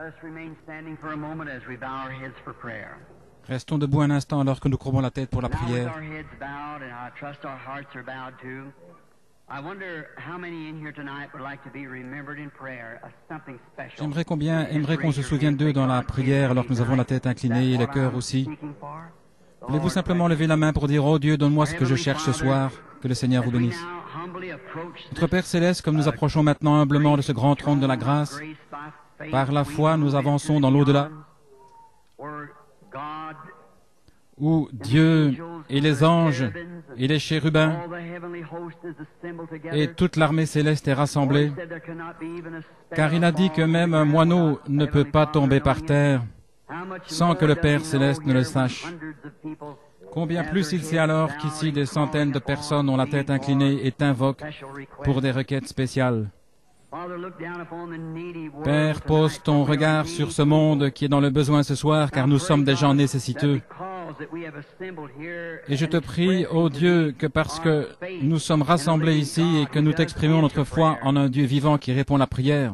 Restons debout un instant alors que nous courbons la tête pour la prière. J'aimerais combien aimerait qu'on se souvienne d'eux dans la prière alors que nous avons la tête inclinée et le cœur aussi. Voulez-vous simplement lever la main pour dire « Oh Dieu, donne-moi ce que je cherche ce soir, que le Seigneur vous bénisse. » Notre Père Céleste, comme nous approchons maintenant humblement de ce grand trône de la grâce, par la foi nous avançons dans l'au-delà, où Dieu et les anges et les chérubins et toute l'armée céleste est rassemblée, car il a dit que même un moineau ne peut pas tomber par terre sans que le Père Céleste ne le sache. Combien plus il sait alors qu'ici des centaines de personnes ont la tête inclinée et t'invoquent pour des requêtes spéciales. Père, pose ton regard sur ce monde qui est dans le besoin ce soir, car nous sommes des gens nécessiteux. Et je te prie, ô Dieu, que parce que nous sommes rassemblés ici et que nous t'exprimons notre foi en un Dieu vivant qui répond à la prière,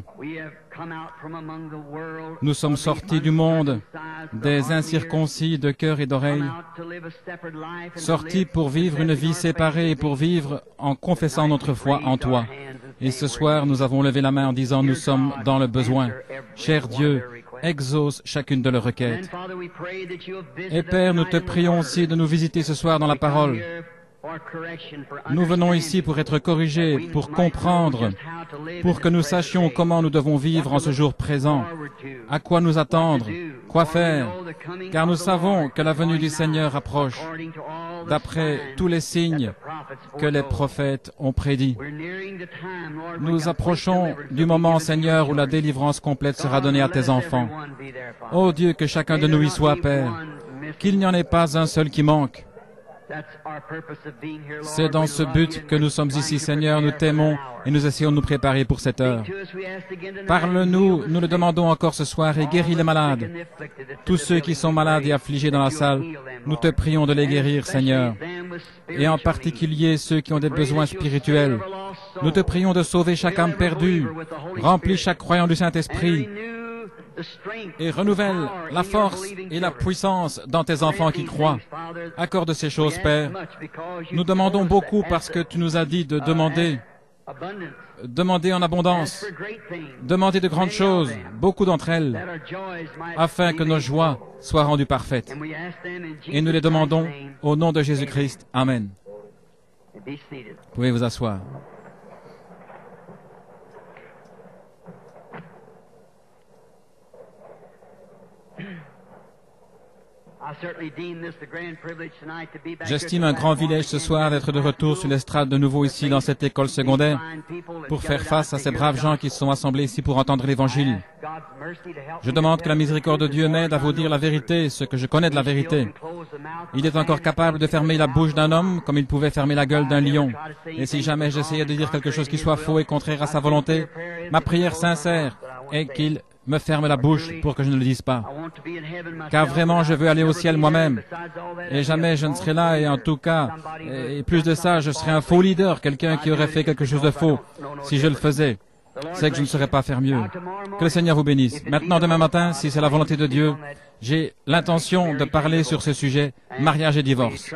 nous sommes sortis du monde des incirconcis de cœur et d'oreille, sortis pour vivre une vie séparée et pour vivre en confessant notre foi en toi. Et ce soir, nous avons levé la main en disant, nous sommes dans le besoin. Cher Dieu, exauce chacune de leurs requêtes. Et Père, nous te prions aussi de nous visiter ce soir dans la parole. Nous venons ici pour être corrigés, pour comprendre, pour que nous sachions comment nous devons vivre en ce jour présent, à quoi nous attendre, quoi faire, car nous savons que la venue du Seigneur approche, d'après tous les signes que les prophètes ont prédits. Nous approchons du moment, Seigneur, où la délivrance complète sera donnée à tes enfants. Ô Dieu, que chacun de nous y soit, Père, qu'il n'y en ait pas un seul qui manque. C'est dans ce but que nous sommes ici, Seigneur, nous t'aimons et nous essayons de nous préparer pour cette heure. Parle-nous, nous le demandons encore ce soir, et guéris les malades. Tous ceux qui sont malades et affligés dans la salle, nous te prions de les guérir, Seigneur. Et en particulier ceux qui ont des besoins spirituels. Nous te prions de sauver chaque âme perdue. Remplis chaque croyant du Saint-Esprit. Et renouvelle la force et la puissance dans tes enfants qui croient. Accorde ces choses, Père. Nous demandons beaucoup parce que tu nous as dit de demander. Demander en abondance. Demander de grandes choses, beaucoup d'entre elles, afin que nos joies soient rendues parfaites. Et nous les demandons au nom de Jésus-Christ. Amen. Vous pouvez vous asseoir. J'estime un grand privilège ce soir d'être de retour sur l'estrade de nouveau ici dans cette école secondaire pour faire face à ces braves gens qui se sont assemblés ici pour entendre l'Évangile. Je demande que la miséricorde de Dieu m'aide à vous dire la vérité, ce que je connais de la vérité. Il est encore capable de fermer la bouche d'un homme comme il pouvait fermer la gueule d'un lion. Et si jamais j'essayais de dire quelque chose qui soit faux et contraire à sa volonté, ma prière sincère est qu'il me ferme la bouche pour que je ne le dise pas. Car vraiment, je veux aller au ciel moi-même. Et jamais je ne serai là, et en tout cas, et plus de ça, je serai un faux leader, quelqu'un qui aurait fait quelque chose de faux. Si je le faisais, c'est que je ne saurais pas faire mieux. Que le Seigneur vous bénisse. Maintenant, demain matin, si c'est la volonté de Dieu, j'ai l'intention de parler sur ce sujet, mariage et divorce.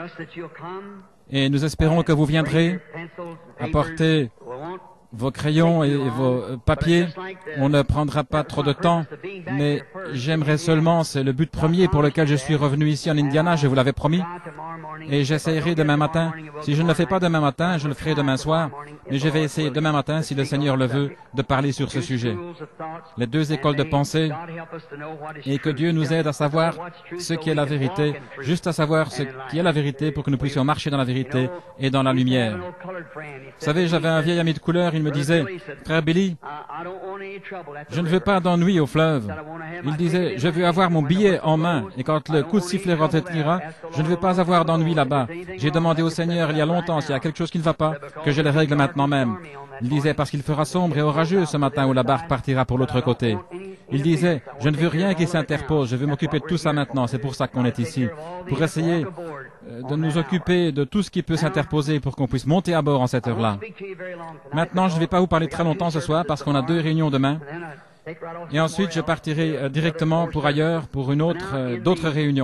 Et nous espérons que vous viendrez apporter vos crayons et vos papiers. On ne prendra pas trop de temps, mais j'aimerais seulement, c'est le but premier pour lequel je suis revenu ici en Indiana, je vous l'avais promis, et j'essaierai demain matin. Si je ne le fais pas demain matin, je le ferai demain soir, mais je vais essayer demain matin, si le Seigneur le veut, de parler sur ce sujet. Les deux écoles de pensée, et que Dieu nous aide à savoir ce qui est la vérité, juste à savoir ce qui est la vérité pour que nous puissions marcher dans la vérité et dans la lumière. Vous savez, j'avais un vieil ami de couleur, il me disait, « Frère Billy, je ne veux pas d'ennui au fleuve. » Il disait, « Je veux avoir mon billet en main, et quand le coup de sifflet retentira, je ne veux pas avoir d'ennui là-bas. J'ai demandé au Seigneur il y a longtemps s'il y a quelque chose qui ne va pas, que je le règle maintenant même. » Il disait, parce qu'il fera sombre et orageux ce matin où la barque partira pour l'autre côté. Il disait, je ne veux rien qui s'interpose, je veux m'occuper de tout ça maintenant, c'est pour ça qu'on est ici, pour essayer de nous occuper de tout ce qui peut s'interposer pour qu'on puisse monter à bord en cette heure-là. Maintenant, je ne vais pas vous parler très longtemps ce soir parce qu'on a 2 réunions demain. Et ensuite, je partirai directement pour ailleurs, pour une autre, d'autres réunions.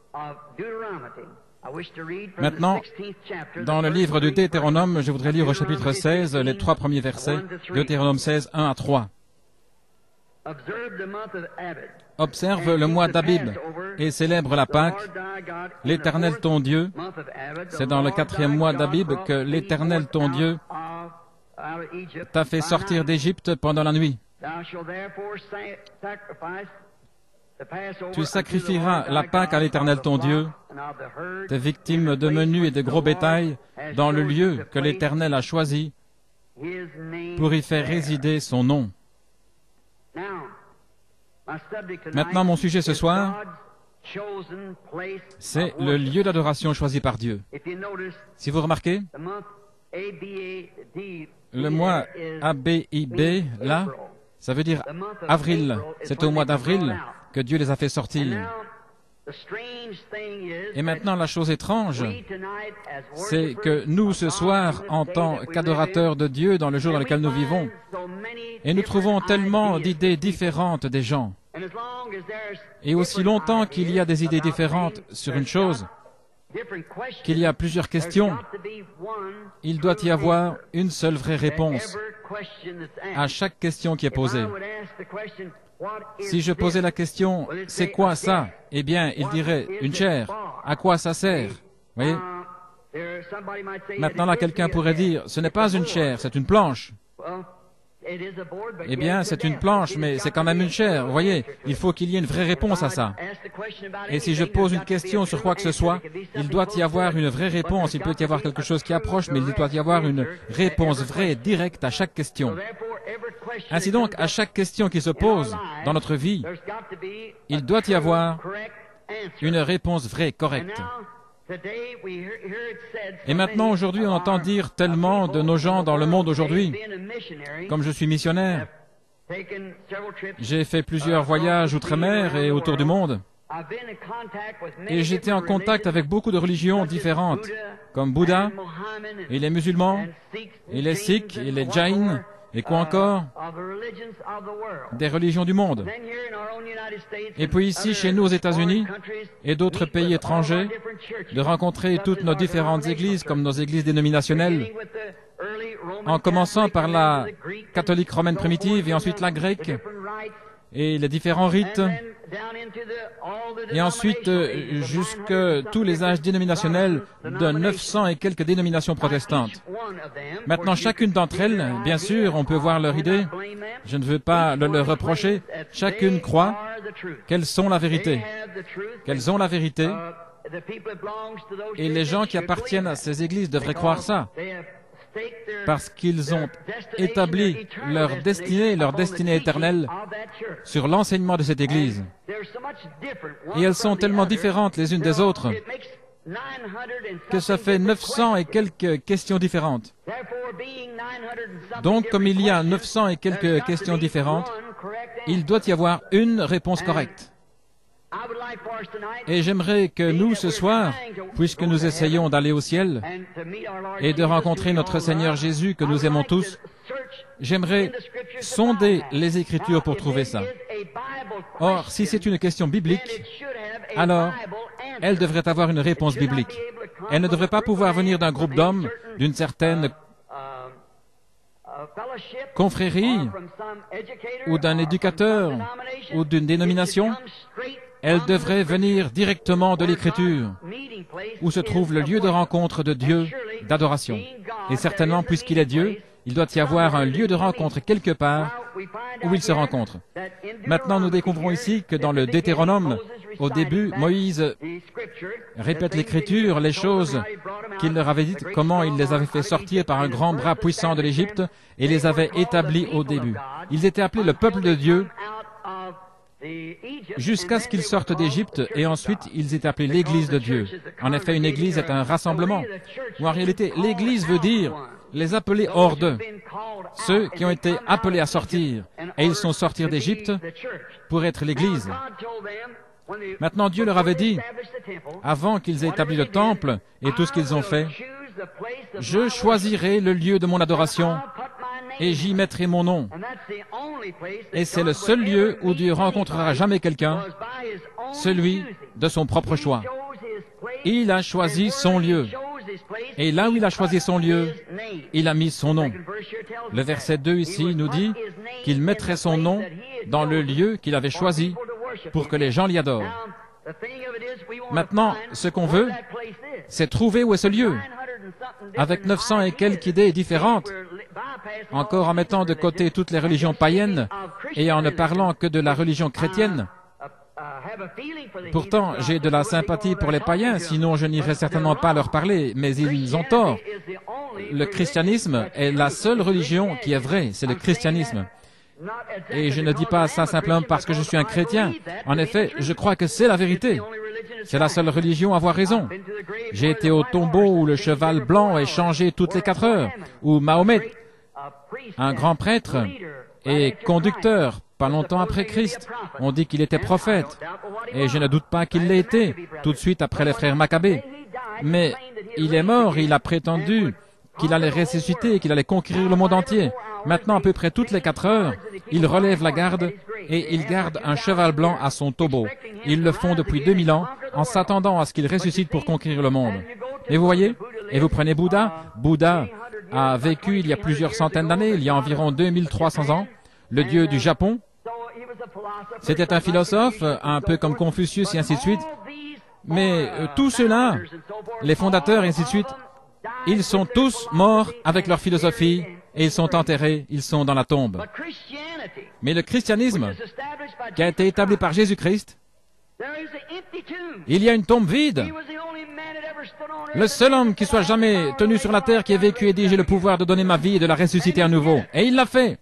Maintenant, dans le livre du Deutéronome, je voudrais lire au chapitre 16 les 3 premiers versets, Deutéronome 16, 1 à 3. Observe le mois d'Abib et célèbre la Pâque, l'Éternel ton Dieu. C'est dans le 4e mois d'Abib que l'Éternel ton Dieu t'a fait sortir d'Égypte pendant la nuit. Tu sacrifieras la Pâque à l'Éternel ton Dieu, tes victimes de menu et de gros bétail, dans le lieu que l'Éternel a choisi pour y faire résider son nom. Maintenant, mon sujet ce soir, c'est le lieu d'adoration choisi par Dieu. Si vous remarquez, le mois ABIB, là, ça veut dire avril. C'est au mois d'avril que Dieu les a fait sortir. Et maintenant, la chose étrange, c'est que nous, ce soir, en tant qu'adorateurs de Dieu, dans le jour dans lequel nous vivons, et nous trouvons tellement d'idées différentes des gens. Et aussi longtemps qu'il y a des idées différentes sur une chose, qu'il y a plusieurs questions, il doit y avoir une seule vraie réponse à chaque question qui est posée. Si je posais la question, c'est quoi ça? Eh bien, il dirait, une chaire. À quoi ça sert? Vous voyez? Maintenant, là, quelqu'un pourrait dire, ce n'est pas une chaire, c'est une planche. Eh bien, c'est une planche, mais c'est quand même une chaire. Vous voyez, il faut qu'il y ait une vraie réponse à ça. Et si je pose une question sur quoi que ce soit, il doit y avoir une vraie réponse. Il peut y avoir quelque chose qui approche, mais il doit y avoir une réponse vraie, directe à chaque question. Ainsi donc, à chaque question qui se pose dans notre vie, il doit y avoir une réponse vraie, correcte. Et maintenant, aujourd'hui, on entend dire tellement de nos gens dans le monde aujourd'hui. Comme je suis missionnaire, j'ai fait plusieurs voyages outre-mer et autour du monde. Et j'étais en contact avec beaucoup de religions différentes, comme Bouddha, et les musulmans, et les Sikhs, et les Jains, et quoi encore? Des religions du monde. Et puis ici, chez nous aux États-Unis, et d'autres pays étrangers, de rencontrer toutes nos différentes églises, comme nos églises dénominationnelles, en commençant par la catholique romaine primitive, et ensuite la grecque, et les différents rites, et ensuite jusque tous les âges dénominationnels de 900 et quelques dénominations protestantes. Maintenant, chacune d'entre elles, bien sûr, on peut voir leur idée, je ne veux pas le leur reprocher, chacune croit qu'elles sont la vérité, qu'elles ont la vérité, et les gens qui appartiennent à ces églises devraient croire ça, parce qu'ils ont établi leur destinée éternelle sur l'enseignement de cette Église. Et elles sont tellement différentes les unes des autres que ça fait 900 et quelques questions différentes. Donc, comme il y a 900 et quelques questions différentes, il doit y avoir une réponse correcte. Et j'aimerais que nous, ce soir, puisque nous essayons d'aller au ciel et de rencontrer notre Seigneur Jésus que nous aimons tous, j'aimerais sonder les Écritures pour trouver ça. Or, si c'est une question biblique, alors elle devrait avoir une réponse biblique. Elle ne devrait pas pouvoir venir d'un groupe d'hommes, d'une certaine confrérie, ou d'un éducateur, ou d'une dénomination. Elle devrait venir directement de l'Écriture, où se trouve le lieu de rencontre de Dieu, d'adoration. Et certainement, puisqu'il est Dieu, il doit y avoir un lieu de rencontre quelque part où il se rencontre. Maintenant, nous découvrons ici que dans le Deutéronome, au début, Moïse répète l'Écriture, les choses qu'il leur avait dites, comment il les avait fait sortir par un grand bras puissant de l'Égypte et les avait établis au début. Ils étaient appelés le peuple de Dieu jusqu'à ce qu'ils sortent d'Égypte, et ensuite ils étaient appelés l'Église de Dieu. En effet, une Église est un rassemblement, ou en réalité, l'Église veut dire les appeler hors d'eux, ceux qui ont été appelés à sortir, et ils sont sortis d'Égypte pour être l'Église. Maintenant, Dieu leur avait dit, avant qu'ils aient établi le temple et tout ce qu'ils ont fait, « Je choisirai le lieu de mon adoration, et j'y mettrai mon nom. Et c'est le seul lieu où Dieu rencontrera jamais quelqu'un, celui de son propre choix. Il a choisi son lieu. Et là où il a choisi son lieu, il a mis son nom. Le verset 2 ici nous dit qu'il mettrait son nom dans le lieu qu'il avait choisi pour que les gens l'y adorent. Maintenant, ce qu'on veut, c'est trouver où est ce lieu, avec 900 et quelques idées différentes, encore en mettant de côté toutes les religions païennes et en ne parlant que de la religion chrétienne. Pourtant, j'ai de la sympathie pour les païens, sinon je n'irai certainement pas leur parler, mais ils ont tort. Le christianisme est la seule religion qui est vraie, c'est le christianisme. Et je ne dis pas ça simplement parce que je suis un chrétien. En effet, je crois que c'est la vérité. C'est la seule religion à avoir raison. J'ai été au tombeau où le cheval blanc est changé toutes les 4 heures, où Mahomet, un grand prêtre et conducteur, pas longtemps après Christ, on dit qu'il était prophète. Et je ne doute pas qu'il l'ait été, tout de suite après les frères Maccabées. Mais il est mort, il a prétendu qu'il allait ressusciter, qu'il allait conquérir le monde entier. Maintenant, à peu près toutes les 4 heures, il relève la garde et il garde un cheval blanc à son tombeau. Ils le font depuis 2000 ans en s'attendant à ce qu'il ressuscite pour conquérir le monde. Et vous voyez, et vous prenez Bouddha. Bouddha a vécu il y a plusieurs centaines d'années, il y a environ 2300 ans, le dieu du Japon. C'était un philosophe, un peu comme Confucius et ainsi de suite. Mais tous ceux-là, les fondateurs et ainsi de suite, ils sont tous morts avec leur philosophie et ils sont enterrés, ils sont dans la tombe. Mais le christianisme, qui a été établi par Jésus-Christ, il y a une tombe vide. Le seul homme qui soit jamais tenu sur la terre, qui ait vécu et dit « J'ai le pouvoir de donner ma vie et de la ressusciter à nouveau ». Et il l'a fait.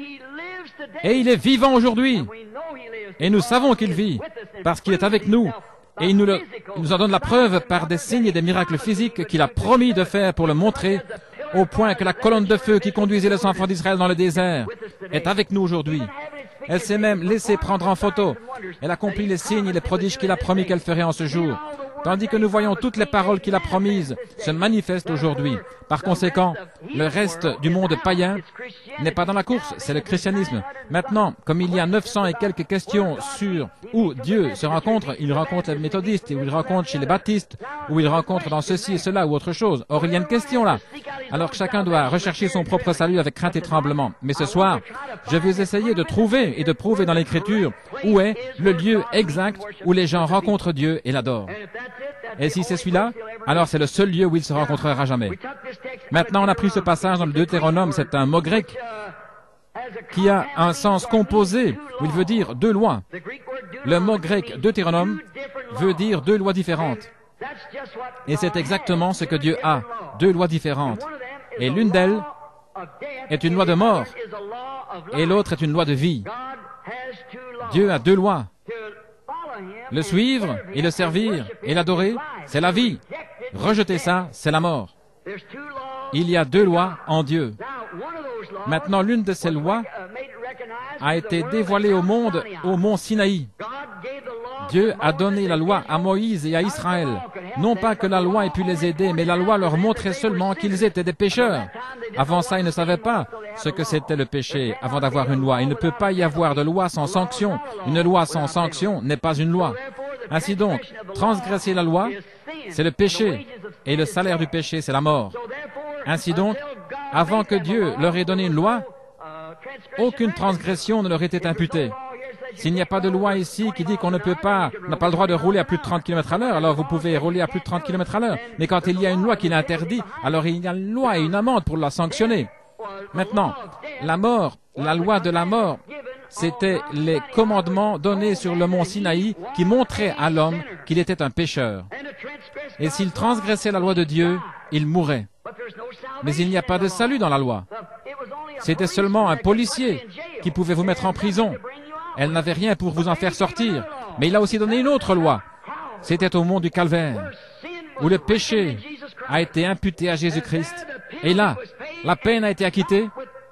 Et il est vivant aujourd'hui. Et nous savons qu'il vit, parce qu'il est avec nous. Et il nous en donne la preuve par des signes et des miracles physiques qu'il a promis de faire pour le montrer, au point que la colonne de feu qui conduisait les enfants d'Israël dans le désert est avec nous aujourd'hui. Elle s'est même laissée prendre en photo. Elle accomplit les signes et les prodiges qu'il a promis qu'elle ferait en ce jour. Tandis que nous voyons toutes les paroles qu'il a promises se manifestent aujourd'hui. Par conséquent, le reste du monde païen n'est pas dans la course, c'est le christianisme. Maintenant, comme il y a 900 et quelques questions sur où Dieu se rencontre, il rencontre les méthodistes, ou il rencontre chez les baptistes, ou il rencontre dans ceci et cela ou autre chose. Or, il y a une question là. Alors chacun doit rechercher son propre salut avec crainte et tremblement. Mais ce soir, je vais essayer de trouver et de prouver dans l'Écriture où est le lieu exact où les gens rencontrent Dieu et l'adorent. Et si c'est celui-là, alors c'est le seul lieu où il se rencontrera jamais. Maintenant, on a pris ce passage dans le Deutéronome, c'est un mot grec qui a un sens composé, où il veut dire 2 lois. Le mot grec Deutéronome veut dire 2 lois différentes. Et c'est exactement ce que Dieu a, 2 lois différentes. Et l'une d'elles est une loi de mort, et l'autre est une loi de vie. Dieu a 2 lois. Le suivre et le servir et l'adorer, c'est la vie. Rejeter ça, c'est la mort. Il y a 2 lois en Dieu. Maintenant, l'une de ces lois a été dévoilée au monde au mont Sinaï. Dieu a donné la loi à Moïse et à Israël. Non pas que la loi ait pu les aider, mais la loi leur montrait seulement qu'ils étaient des pécheurs. Avant ça, ils ne savaient pas ce que c'était le péché avant d'avoir une loi. Il ne peut pas y avoir de loi sans sanction. Une loi sans sanction n'est pas une loi. Ainsi donc, transgresser la loi, c'est le péché, et le salaire du péché, c'est la mort. Ainsi donc, avant que Dieu leur ait donné une loi, aucune transgression ne leur était imputée. S'il n'y a pas de loi ici qui dit qu'on ne peut pas, on n'a pas le droit de rouler à plus de 30 km à l'heure, alors vous pouvez rouler à plus de 30 km à l'heure. Mais quand il y a une loi qui l'interdit, alors il y a une loi et une amende pour la sanctionner. Maintenant, la mort, la loi de la mort, c'était les commandements donnés sur le mont Sinaï qui montraient à l'homme qu'il était un pécheur. Et s'il transgressait la loi de Dieu, il mourrait. Mais il n'y a pas de salut dans la loi. C'était seulement un policier qui pouvait vous mettre en prison. Elle n'avait rien pour vous en faire sortir. Mais il a aussi donné une autre loi. C'était au mont du Calvaire, où le péché a été imputé à Jésus-Christ. Et là, la peine a été acquittée.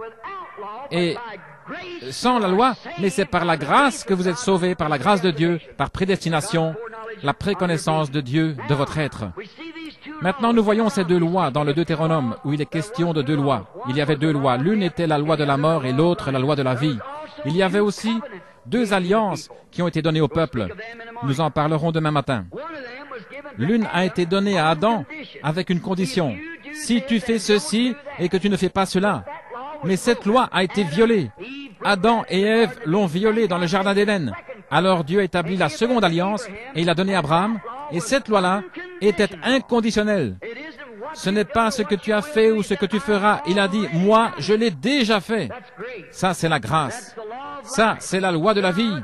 Et sans la loi, mais c'est par la grâce que vous êtes sauvés, par la grâce de Dieu, par prédestination, la préconnaissance de Dieu de votre être. Maintenant, nous voyons ces deux lois dans le Deutéronome, où il est question de deux lois. Il y avait deux lois. L'une était la loi de la mort et l'autre la loi de la vie. Il y avait aussi deux alliances qui ont été données au peuple. Nous en parlerons demain matin. L'une a été donnée à Adam avec une condition. Si tu fais ceci et que tu ne fais pas cela. Mais cette loi a été violée. Adam et Ève l'ont violée dans le jardin d'Éden. Alors Dieu a établi la seconde alliance et il a donné à Abraham. Et cette loi-là était inconditionnelle. Ce n'est pas ce que tu as fait ou ce que tu feras. Il a dit, moi, je l'ai déjà fait. Ça, c'est la grâce. Ça, c'est la loi de la vie.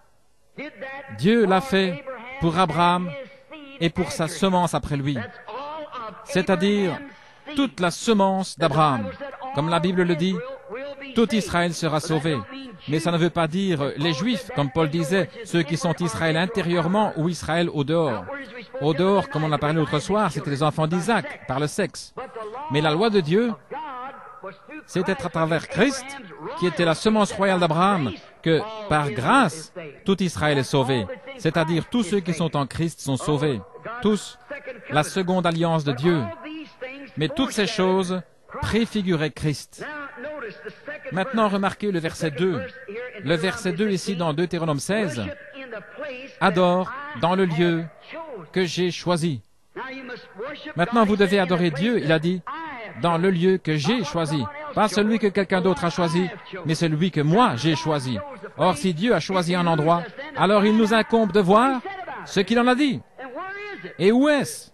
Dieu l'a fait pour Abraham et pour sa semence après lui. C'est-à-dire toute la semence d'Abraham. Comme la Bible le dit, tout Israël sera sauvé. Mais ça ne veut pas dire les Juifs, comme Paul disait, ceux qui sont Israël intérieurement ou Israël au dehors. Au dehors, comme on a parlé l'autre soir, c'était les enfants d'Isaac, par le sexe. Mais la loi de Dieu, c'était à travers Christ, qui était la semence royale d'Abraham, que par grâce, tout Israël est sauvé. C'est-à-dire tous ceux qui sont en Christ sont sauvés. Tous, la seconde alliance de Dieu. Mais toutes ces choses préfiguraient Christ. Maintenant, remarquez le verset 2. Le verset 2 ici dans Deutéronome 16. Adore dans le lieu que j'ai choisi. Maintenant, vous devez adorer Dieu, il a dit, dans le lieu que j'ai choisi. Pas celui que quelqu'un d'autre a choisi, mais celui que moi j'ai choisi. Or, si Dieu a choisi un endroit, alors il nous incombe de voir ce qu'il en a dit. Et où est-ce?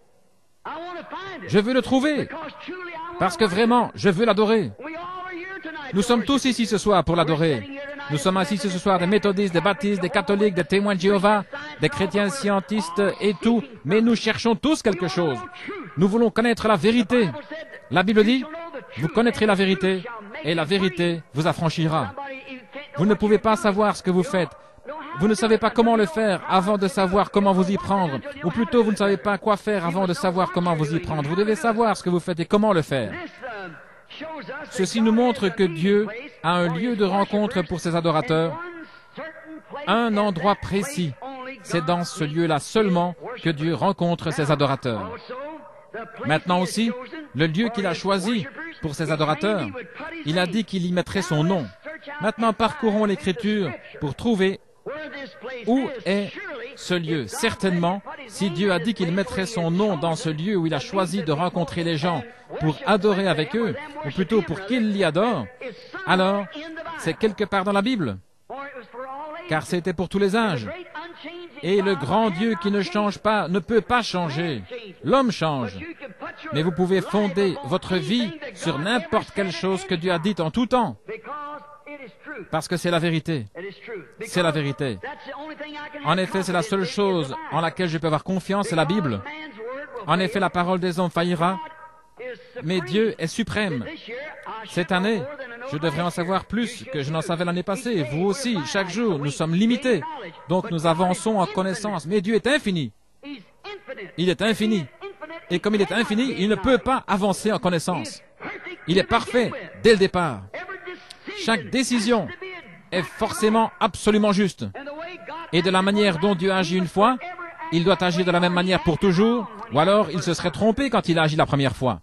Je veux le trouver, parce que vraiment, je veux l'adorer. Nous sommes tous ici ce soir pour l'adorer. Nous sommes assis ce soir des méthodistes, des baptistes, des catholiques, des témoins de Jéhovah, des chrétiens scientistes et tout, mais nous cherchons tous quelque chose. Nous voulons connaître la vérité. La Bible dit, vous connaîtrez la vérité, et la vérité vous affranchira. Vous ne pouvez pas savoir ce que vous faites. Vous ne savez pas comment le faire avant de savoir comment vous y prendre. Ou plutôt, vous ne savez pas quoi faire avant de savoir comment vous y prendre. Vous devez savoir ce que vous faites et comment le faire. Ceci nous montre que Dieu a un lieu de rencontre pour ses adorateurs, un endroit précis. C'est dans ce lieu-là seulement que Dieu rencontre ses adorateurs. Maintenant aussi, le lieu qu'il a choisi pour ses adorateurs, il a dit qu'il y mettrait son nom. Maintenant, parcourons l'Écriture pour trouver où est ce lieu. Certainement, si Dieu a dit qu'il mettrait son nom dans ce lieu où il a choisi de rencontrer les gens pour adorer avec eux, ou plutôt pour qu'ils l'y adorent, alors c'est quelque part dans la Bible, car c'était pour tous les âges. Et le grand Dieu qui ne change pas ne peut pas changer. L'homme change. Mais vous pouvez fonder votre vie sur n'importe quelle chose que Dieu a dite en tout temps. Parce que c'est la vérité. C'est la vérité. En effet, c'est la seule chose en laquelle je peux avoir confiance, c'est la Bible. En effet, la parole des hommes faillira, mais Dieu est suprême. Cette année, je devrais en savoir plus que je n'en savais l'année passée. Vous aussi, chaque jour, nous sommes limités. Donc nous avançons en connaissance. Mais Dieu est infini. Il est infini. Et comme il est infini, il ne peut pas avancer en connaissance. Il est parfait dès le départ. Chaque décision est forcément absolument juste. Et de la manière dont Dieu agit une fois, il doit agir de la même manière pour toujours, ou alors il se serait trompé quand il a agi la première fois.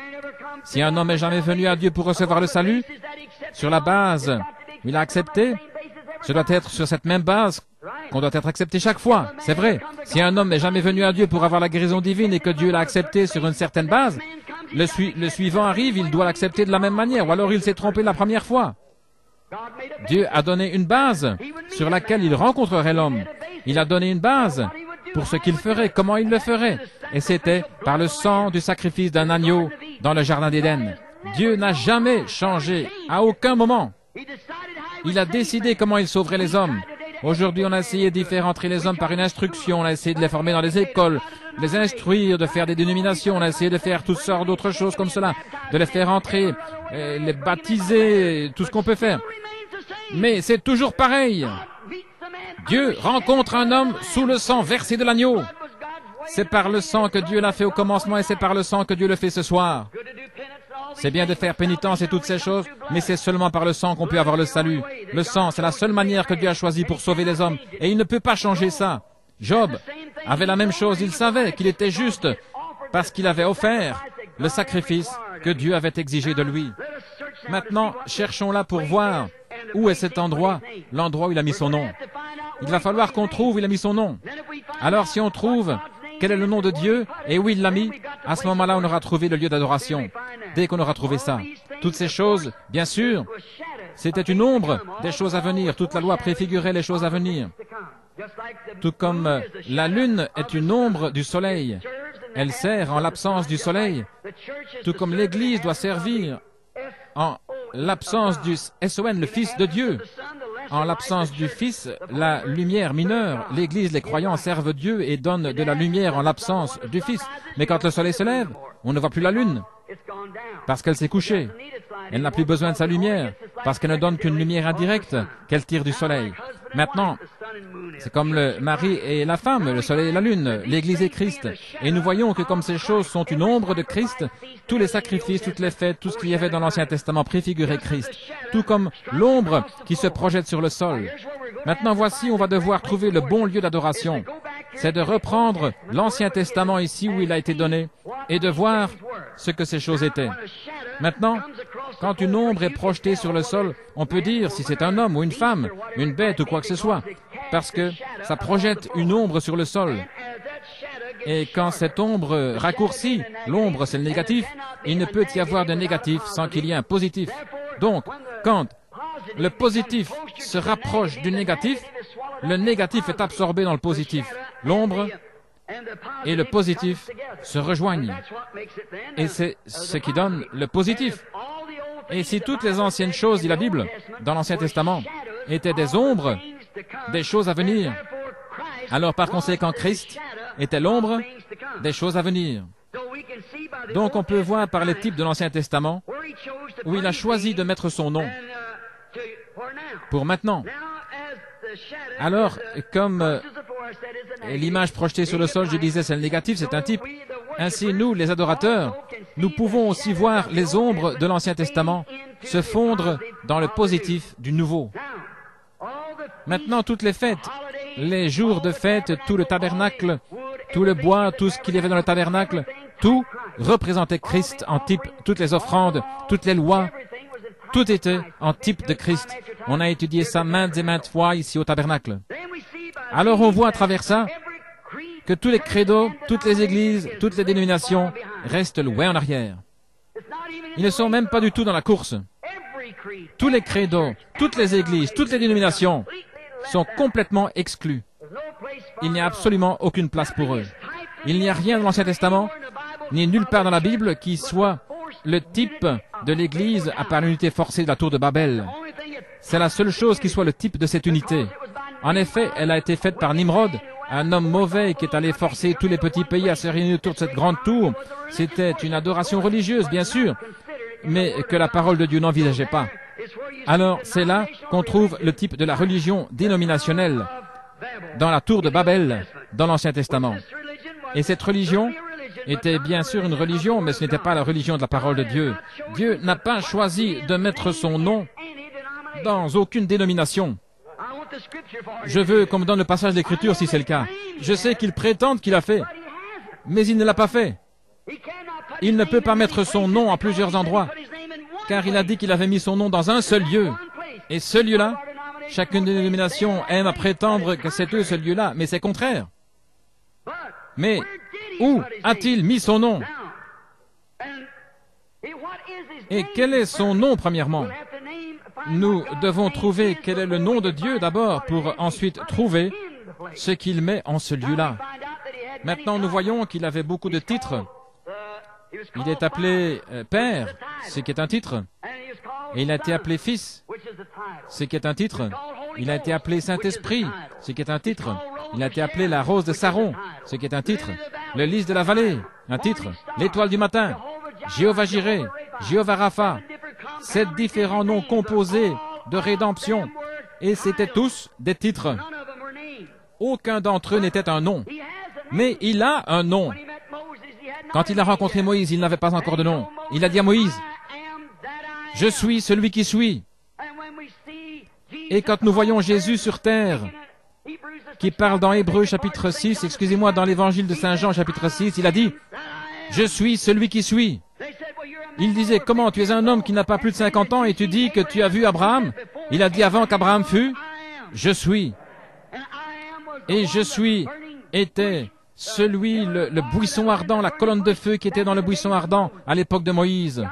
Si un homme est jamais venu à Dieu pour recevoir le salut, sur la base où il a accepté, ce doit être sur cette même base qu'on doit être accepté chaque fois. C'est vrai. Si un homme n'est jamais venu à Dieu pour avoir la guérison divine et que Dieu l'a accepté sur une certaine base, le suivant arrive, il doit l'accepter de la même manière, ou alors il s'est trompé la première fois. Dieu a donné une base sur laquelle il rencontrerait l'homme. Il a donné une base pour ce qu'il ferait, comment il le ferait. Et c'était par le sang du sacrifice d'un agneau dans le jardin d'Éden. Dieu n'a jamais changé, à aucun moment. Il a décidé comment il sauverait les hommes. Aujourd'hui, on a essayé d'y faire entrer les hommes par une instruction, on a essayé de les former dans les écoles, de les instruire, de faire des dénominations, on a essayé de faire toutes sortes d'autres choses comme cela, de les faire entrer, les baptiser, tout ce qu'on peut faire. Mais c'est toujours pareil. Dieu rencontre un homme sous le sang versé de l'agneau. C'est par le sang que Dieu l'a fait au commencement et c'est par le sang que Dieu le fait ce soir. C'est bien de faire pénitence et toutes ces choses, mais c'est seulement par le sang qu'on peut avoir le salut. Le sang, c'est la seule manière que Dieu a choisie pour sauver les hommes, et il ne peut pas changer ça. Job avait la même chose, il savait qu'il était juste parce qu'il avait offert le sacrifice que Dieu avait exigé de lui. Maintenant, cherchons-là pour voir où est cet endroit, l'endroit où il a mis son nom. Il va falloir qu'on trouve où il a mis son nom. Alors, si on trouve quel est le nom de Dieu et où il l'a mis, à ce moment-là, on aura trouvé le lieu d'adoration. Dès qu'on aura trouvé ça, toutes ces choses, bien sûr, c'était une ombre des choses à venir. Toute la loi préfigurait les choses à venir. Tout comme la lune est une ombre du soleil. Elle sert en l'absence du soleil. Tout comme l'Église doit servir en l'absence du SON, le Fils de Dieu. En l'absence du Fils, la lumière mineure. L'Église, les croyants servent Dieu et donnent de la lumière en l'absence du Fils. Mais quand le soleil se lève, on ne voit plus la lune, parce qu'elle s'est couchée. Elle n'a plus besoin de sa lumière, parce qu'elle ne donne qu'une lumière indirecte qu'elle tire du soleil. Maintenant, c'est comme le mari et la femme, le soleil et la lune, l'Église et Christ. Et nous voyons que comme ces choses sont une ombre de Christ, tous les sacrifices, toutes les fêtes, tout ce qu'il y avait dans l'Ancien Testament préfigurait Christ. Tout comme l'ombre qui se projette sur le sol. Maintenant, voici, on va devoir trouver le bon lieu d'adoration. C'est de reprendre l'Ancien Testament ici où il a été donné et de voir ce que ces choses étaient. Maintenant, quand une ombre est projetée sur le sol, on peut dire si c'est un homme ou une femme, une bête ou quoi que ce soit, parce que ça projette une ombre sur le sol. Et quand cette ombre raccourcit, l'ombre c'est le négatif, il ne peut y avoir de négatif sans qu'il y ait un positif. Donc, quand le positif se rapproche du négatif, le négatif est absorbé dans le positif. L'ombre et le positif se rejoignent. Et c'est ce qui donne le positif. Et si toutes les anciennes choses, dit la Bible, dans l'Ancien Testament, étaient des ombres, des choses à venir, alors par conséquent Christ était l'ombre des choses à venir. Donc on peut voir par les types de l'Ancien Testament où il a choisi de mettre son nom pour maintenant. Alors, comme l'image projetée sur le sol, je disais, c'est le négatif, c'est un type. Ainsi, nous, les adorateurs, nous pouvons aussi voir les ombres de l'Ancien Testament se fondre dans le positif du Nouveau. Maintenant, toutes les fêtes, les jours de fête, tout le tabernacle, tout le bois, tout ce qu'il y avait dans le tabernacle, tout représentait Christ en type, toutes les offrandes, toutes les lois, tout était en type de Christ. On a étudié ça maintes et maintes fois ici au tabernacle. Alors on voit à travers ça que tous les credos, toutes les églises, toutes les dénominations restent loin en arrière. Ils ne sont même pas du tout dans la course. Tous les credos, toutes les églises, toutes les dénominations sont complètement exclus. Il n'y a absolument aucune place pour eux. Il n'y a rien dans l'Ancien Testament, ni nulle part dans la Bible qui soit le type de l'Église à part l'unité forcée de la tour de Babel. C'est la seule chose qui soit le type de cette unité. En effet, elle a été faite par Nimrod, un homme mauvais qui est allé forcer tous les petits pays à se réunir autour de cette grande tour. C'était une adoration religieuse, bien sûr, mais que la parole de Dieu n'envisageait pas. Alors, c'est là qu'on trouve le type de la religion dénominationnelle dans la tour de Babel, dans l'Ancien Testament. Et cette religion était bien sûr une religion, mais ce n'était pas la religion de la parole de Dieu. Dieu n'a pas choisi de mettre son nom dans aucune dénomination. Je veux qu'on me donne le passage d'Écriture si c'est le cas. Je sais qu'il prétend qu'il a fait, mais il ne l'a pas fait. Il ne peut pas mettre son nom en plusieurs endroits, car il a dit qu'il avait mis son nom dans un seul lieu. Et ce lieu-là, chacune des dénominations aime à prétendre que c'est eux ce lieu-là, mais c'est contraire. Mais où a-t-il mis son nom? Et quel est son nom, premièrement? Nous devons trouver quel est le nom de Dieu d'abord, pour ensuite trouver ce qu'il met en ce lieu-là. Maintenant, nous voyons qu'il avait beaucoup de titres. Il est appelé Père, ce qui est un titre. Et il a été appelé Fils, ce qui est un titre. Il a été appelé Saint-Esprit, ce qui est un titre. Il a été appelé la Rose de Saron, ce qui est un titre. Le Lys de la vallée, un titre. L'Étoile du matin, Jéhovah Jireh, Jéhovah Rapha. 7 différents noms composés de rédemption. Et c'étaient tous des titres. Aucun d'entre eux n'était un nom. Mais il a un nom. Quand il a rencontré Moïse, il n'avait pas encore de nom. Il a dit à Moïse, « Je suis celui qui suis. » Et quand nous voyons Jésus sur terre, qui parle dans Hébreux chapitre 6, excusez-moi, dans l'évangile de Saint Jean chapitre 6, il a dit, « Je suis celui qui suis. Il disait, comment, tu es un homme qui n'a pas plus de 50 ans et tu dis que tu as vu Abraham? Il a dit avant qu'Abraham fût, je suis. Et je suis était celui, le buisson ardent, la colonne de feu qui était dans le buisson ardent à l'époque de Moïse.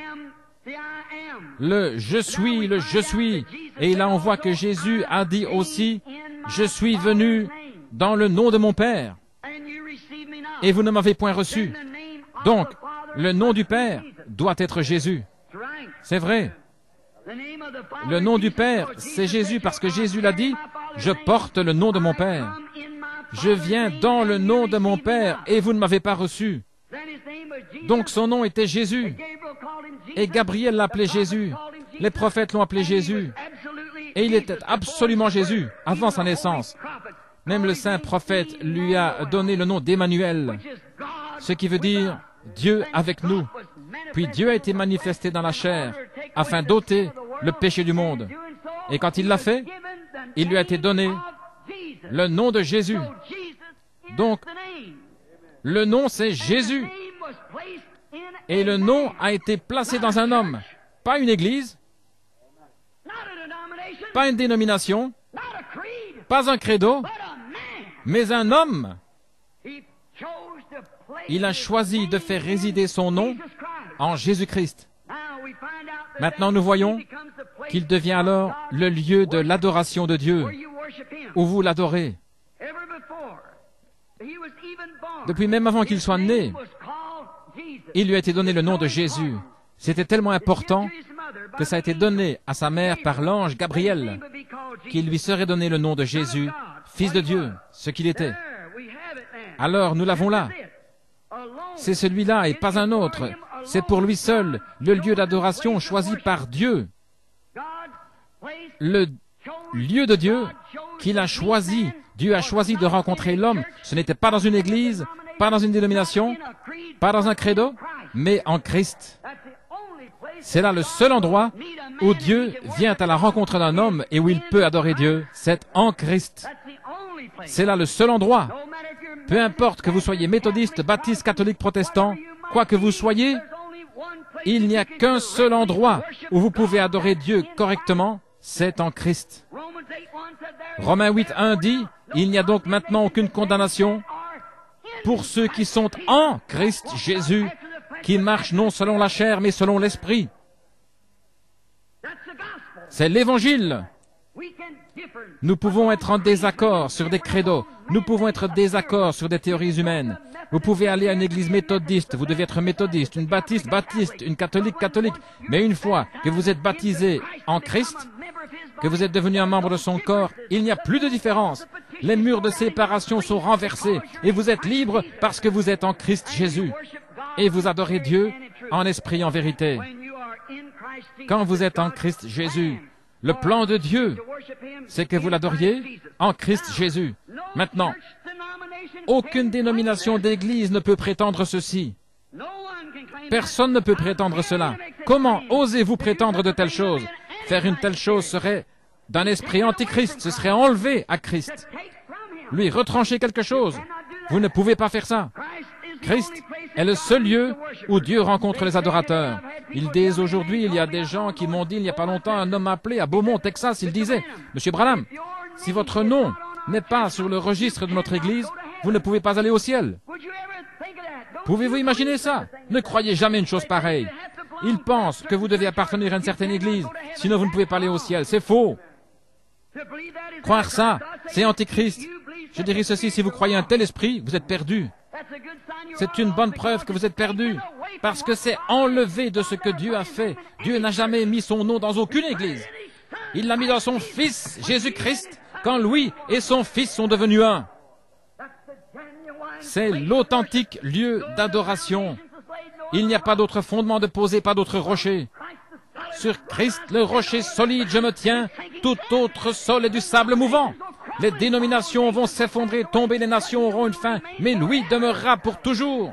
Le je suis. Et là on voit que Jésus a dit aussi, je suis venu dans le nom de mon Père. Et vous ne m'avez point reçu. Donc, le nom du Père doit être Jésus. C'est vrai. Le nom du Père, c'est Jésus, parce que Jésus l'a dit, je porte le nom de mon Père. Je viens dans le nom de mon Père, et vous ne m'avez pas reçu. Donc son nom était Jésus. Et Gabriel l'appelait Jésus. Les prophètes l'ont appelé Jésus. Et il était absolument Jésus, avant sa naissance. Même le saint prophète lui a donné le nom d'Emmanuel, ce qui veut dire Dieu avec nous. Puis Dieu a été manifesté dans la chair, afin d'ôter le péché du monde. Et quand il l'a fait, il lui a été donné le nom de Jésus. Donc, le nom c'est Jésus. Et le nom a été placé dans un homme, pas une église, pas une dénomination, pas un credo, mais un homme. Il a choisi de faire résider son nom en Jésus-Christ. Maintenant, nous voyons qu'il devient alors le lieu de l'adoration de Dieu, où vous l'adorez. Depuis même avant qu'il soit né, il lui a été donné le nom de Jésus. C'était tellement important que ça a été donné à sa mère par l'ange Gabriel, qu'il lui serait donné le nom de Jésus, Fils de Dieu, ce qu'il était. Alors, nous l'avons là. C'est celui-là et pas un autre. C'est pour lui seul le lieu d'adoration choisi par Dieu. Le lieu de Dieu qu'il a choisi. Dieu a choisi de rencontrer l'homme. Ce n'était pas dans une église, pas dans une dénomination, pas dans un credo, mais en Christ. C'est là le seul endroit où Dieu vient à la rencontre d'un homme et où il peut adorer Dieu. C'est en Christ. C'est là le seul endroit. Peu importe que vous soyez méthodiste, baptiste, catholique, protestant, quoi que vous soyez, il n'y a qu'un seul endroit où vous pouvez adorer Dieu correctement, c'est en Christ. Romains 8:1 dit, il n'y a donc maintenant aucune condamnation pour ceux qui sont en Christ Jésus, qui marchent non selon la chair, mais selon l'Esprit. C'est l'Évangile. Nous pouvons être en désaccord sur des credos. Nous pouvons être en désaccord sur des théories humaines. Vous pouvez aller à une église méthodiste, vous devez être méthodiste, une baptiste, baptiste, une catholique, catholique. Mais une fois que vous êtes baptisé en Christ, que vous êtes devenu un membre de son corps, il n'y a plus de différence. Les murs de séparation sont renversés et vous êtes libre parce que vous êtes en Christ Jésus. Et vous adorez Dieu en esprit et en vérité. Quand vous êtes en Christ Jésus, le plan de Dieu, c'est que vous l'adoriez en Christ Jésus. Maintenant, aucune dénomination d'église ne peut prétendre ceci. Personne ne peut prétendre cela. Comment osez-vous prétendre de telles choses? Faire une telle chose serait d'un esprit antichrist, ce serait enlever à Christ. Lui retrancher quelque chose. Vous ne pouvez pas faire ça. Christ est le seul lieu où Dieu rencontre les adorateurs. Ils disent aujourd'hui, il y a des gens qui m'ont dit il n'y a pas longtemps, un homme appelé à Beaumont, Texas, il disait, Monsieur Branham, si votre nom n'est pas sur le registre de notre église, vous ne pouvez pas aller au ciel. Pouvez-vous imaginer ça? Ne croyez jamais une chose pareille. Ils pensent que vous devez appartenir à une certaine église, sinon vous ne pouvez pas aller au ciel. C'est faux. Croire ça, c'est antichrist. Je dirais ceci, si vous croyez un tel esprit, vous êtes perdu. C'est une bonne preuve que vous êtes perdu, parce que c'est enlevé de ce que Dieu a fait. Dieu n'a jamais mis son nom dans aucune église. Il l'a mis dans son Fils, Jésus-Christ, quand lui et son Fils sont devenus un. C'est l'authentique lieu d'adoration. Il n'y a pas d'autre fondement de poser, pas d'autre rocher. Sur Christ, le rocher solide, je me tiens. Tout autre sol est du sable mouvant. Les dénominations vont s'effondrer, tomber, les nations auront une fin, mais lui demeurera pour toujours.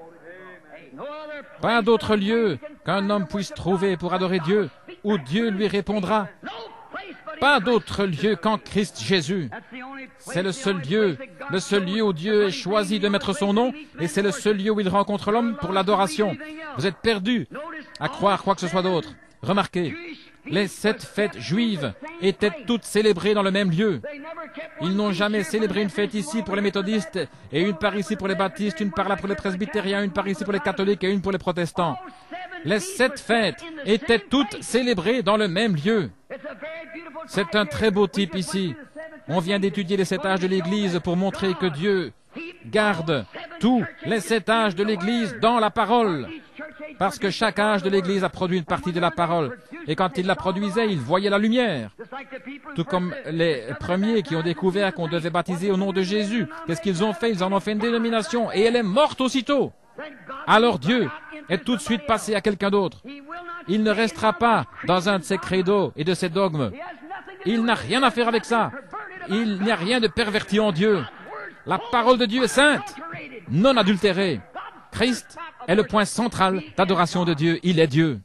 Pas d'autre lieu qu'un homme puisse trouver pour adorer Dieu, où Dieu lui répondra. Pas d'autre lieu qu'en Christ Jésus. C'est le seul lieu où Dieu ait choisi de mettre son nom, et c'est le seul lieu où il rencontre l'homme pour l'adoration. Vous êtes perdus à croire quoi que ce soit d'autre. Remarquez, les 7 fêtes juives étaient toutes célébrées dans le même lieu. Ils n'ont jamais célébré une fête ici pour les méthodistes, et une par ici pour les baptistes, une par là pour les presbytériens, une par ici pour les catholiques et une pour les protestants. Les 7 fêtes étaient toutes célébrées dans le même lieu. C'est un très beau type ici. On vient d'étudier les 7 âges de l'Église pour montrer que Dieu garde tous les 7 âges de l'Église dans la parole. Parce que chaque âge de l'Église a produit une partie de la parole. Et quand il la produisait, il voyait la lumière. Tout comme les premiers qui ont découvert qu'on devait baptiser au nom de Jésus. Qu'est-ce qu'ils ont fait? Ils en ont fait une dénomination et elle est morte aussitôt. Alors Dieu est tout de suite passé à quelqu'un d'autre. Il ne restera pas dans un de ses credos et de ses dogmes. Il n'a rien à faire avec ça. Il n'y a rien de perverti en Dieu. La parole de Dieu est sainte, non adultérée. Christ est le point central d'adoration de Dieu. Il est Dieu.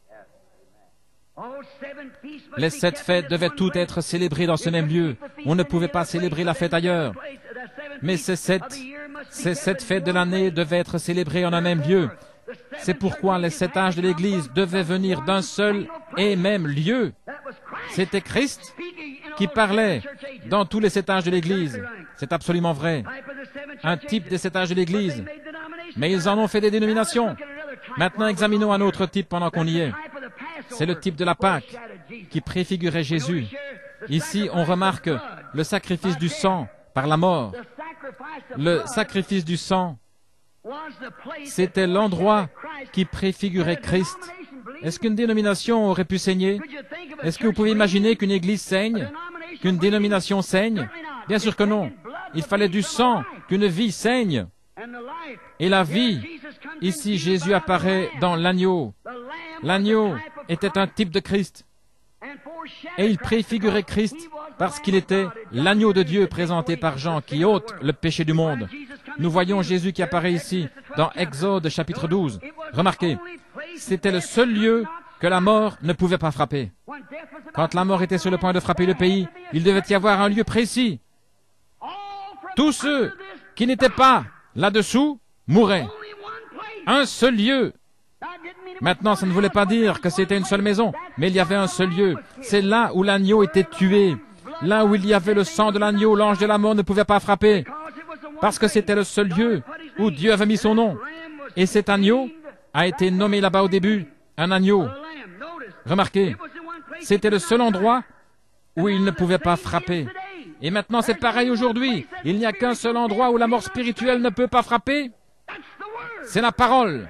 Les 7 fêtes devaient toutes être célébrées dans ce même lieu. On ne pouvait pas célébrer la fête ailleurs. Mais ces 7 fêtes de l'année devaient être célébrées en un même lieu. C'est pourquoi les 7 âges de l'Église devaient venir d'un seul et même lieu. C'était Christ qui parlait dans tous les 7 âges de l'Église. C'est absolument vrai. Un type des 7 âges de l'Église. Mais ils en ont fait des dénominations. Maintenant, examinons un autre type pendant qu'on y est. C'est le type de la Pâque qui préfigurait Jésus. Ici, on remarque le sacrifice du sang par la mort. Le sacrifice du sang, c'était l'endroit qui préfigurait Christ. Est-ce qu'une dénomination aurait pu saigner? Est-ce que vous pouvez imaginer qu'une église saigne? Qu'une dénomination saigne? Bien sûr que non. Il fallait du sang, qu'une vie saigne. Et la vie, ici Jésus apparaît dans l'agneau. L'agneau était un type de Christ. Et il préfigurait Christ parce qu'il était l'agneau de Dieu présenté par Jean qui ôte le péché du monde. Nous voyons Jésus qui apparaît ici dans Exode chapitre 12. Remarquez, c'était le seul lieu que la mort ne pouvait pas frapper. Quand la mort était sur le point de frapper le pays, il devait y avoir un lieu précis. Tous ceux qui n'étaient pas là-dessous mouraient. Un seul lieu. Maintenant, ça ne voulait pas dire que c'était une seule maison, mais il y avait un seul lieu. C'est là où l'agneau était tué. Là où il y avait le sang de l'agneau, l'ange de la mort ne pouvait pas frapper. Parce que c'était le seul lieu où Dieu avait mis son nom. Et cet agneau a été nommé là-bas au début un agneau. Remarquez, c'était le seul endroit où il ne pouvait pas frapper. Et maintenant, c'est pareil aujourd'hui. Il n'y a qu'un seul endroit où la mort spirituelle ne peut pas frapper. C'est la parole.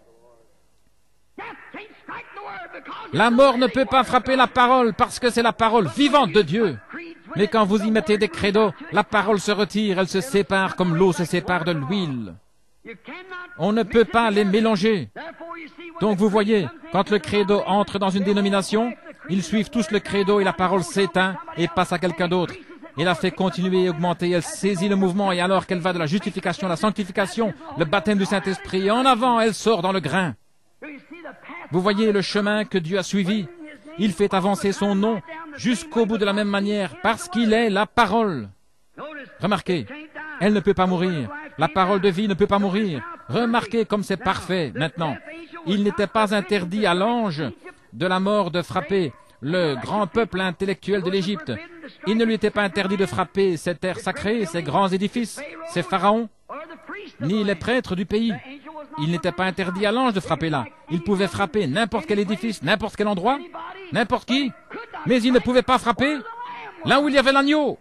La mort ne peut pas frapper la parole parce que c'est la parole vivante de Dieu. Mais quand vous y mettez des credos, la parole se retire, elle se sépare comme l'eau se sépare de l'huile. On ne peut pas les mélanger. Donc vous voyez, quand le credo entre dans une dénomination, ils suivent tous le credo et la parole s'éteint et passe à quelqu'un d'autre. Et la fait continuer et augmenter, elle saisit le mouvement et alors qu'elle va de la justification à la sanctification, le baptême du Saint-Esprit, et en avant, elle sort dans le grain. Vous voyez le chemin que Dieu a suivi. Il fait avancer son nom jusqu'au bout de la même manière parce qu'il est la parole. Remarquez, elle ne peut pas mourir. La parole de vie ne peut pas mourir. Remarquez comme c'est parfait maintenant. Il n'était pas interdit à l'ange de la mort de frapper le grand peuple intellectuel de l'Égypte. Il ne lui était pas interdit de frapper ces terres sacrées, ces grands édifices, ces pharaons, ni les prêtres du pays. Il n'était pas interdit à l'ange de frapper là. Il pouvait frapper n'importe quel édifice, n'importe quel endroit, n'importe qui, mais il ne pouvait pas frapper là où il y avait l'agneau.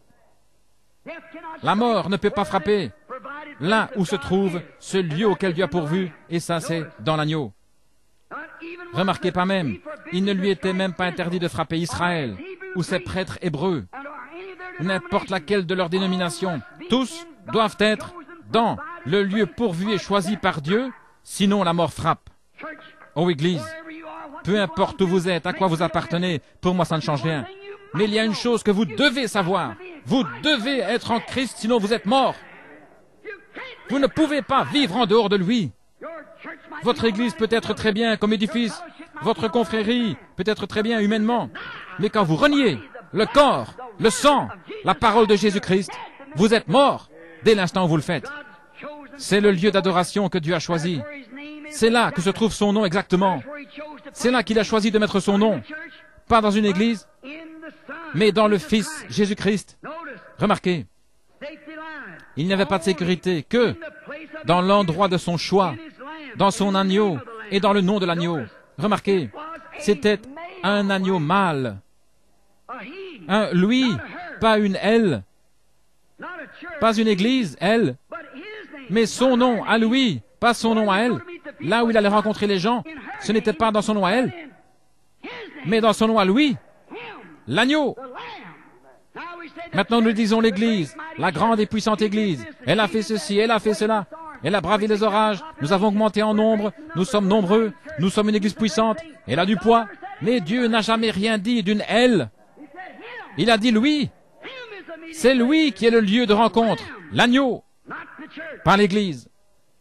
La mort ne peut pas frapper là où se trouve ce lieu auquel Dieu a pourvu, et ça c'est dans l'agneau. Remarquez pas même, il ne lui était même pas interdit de frapper Israël, ou ses prêtres hébreux, ou n'importe laquelle de leur dénomination. Tous doivent être dans le lieu pourvu et choisi par Dieu, sinon la mort frappe. Ô Église, peu importe où vous êtes, à quoi vous appartenez, pour moi ça ne change rien. Mais il y a une chose que vous devez savoir. Vous devez être en Christ, sinon vous êtes mort. Vous ne pouvez pas vivre en dehors de lui. Votre Église peut être très bien comme édifice, votre confrérie peut être très bien humainement, mais quand vous reniez le corps, le sang, la parole de Jésus-Christ, vous êtes mort dès l'instant où vous le faites. C'est le lieu d'adoration que Dieu a choisi. C'est là que se trouve son nom exactement. C'est là qu'il a choisi de mettre son nom. Pas dans une église, mais dans le Fils Jésus-Christ. Remarquez, il n'y avait pas de sécurité que dans l'endroit de son choix, dans son agneau et dans le nom de l'agneau. Remarquez, c'était un agneau mâle. Un lui, pas une elle. Pas une église, elle. Mais son nom à lui, pas son nom à elle. Là où il allait rencontrer les gens, ce n'était pas dans son nom à elle, mais dans son nom à lui, l'agneau. Maintenant nous disons l'église, la grande et puissante église. Elle a fait ceci, elle a fait cela. Elle a bravé les orages, nous avons augmenté en nombre, nous sommes nombreux, nous sommes une église puissante, elle a du poids. Mais Dieu n'a jamais rien dit d'une elle. Il a dit lui. C'est lui qui est le lieu de rencontre, l'agneau, pas l'église.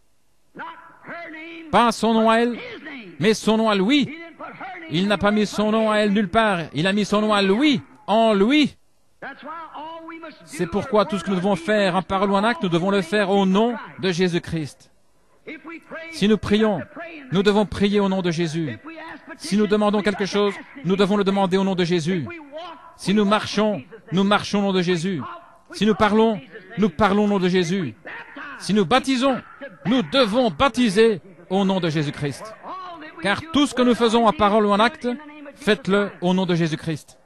Pas son nom à elle, mais son nom à lui. Il n'a pas mis son nom à elle nulle part, il a mis son nom à lui, en lui. C'est pourquoi tout ce que nous devons faire en parole ou en acte, nous devons le faire au nom de Jésus-Christ. Si nous prions, nous devons prier au nom de Jésus. Si nous demandons quelque chose, nous devons le demander au nom de Jésus. Si nous marchons au nom de Jésus. Si nous parlons au nom de Jésus. Si nous baptisons, nous devons baptiser au nom de Jésus-Christ. Car tout ce que nous faisons en parole ou en acte, faites-le au nom de Jésus-Christ.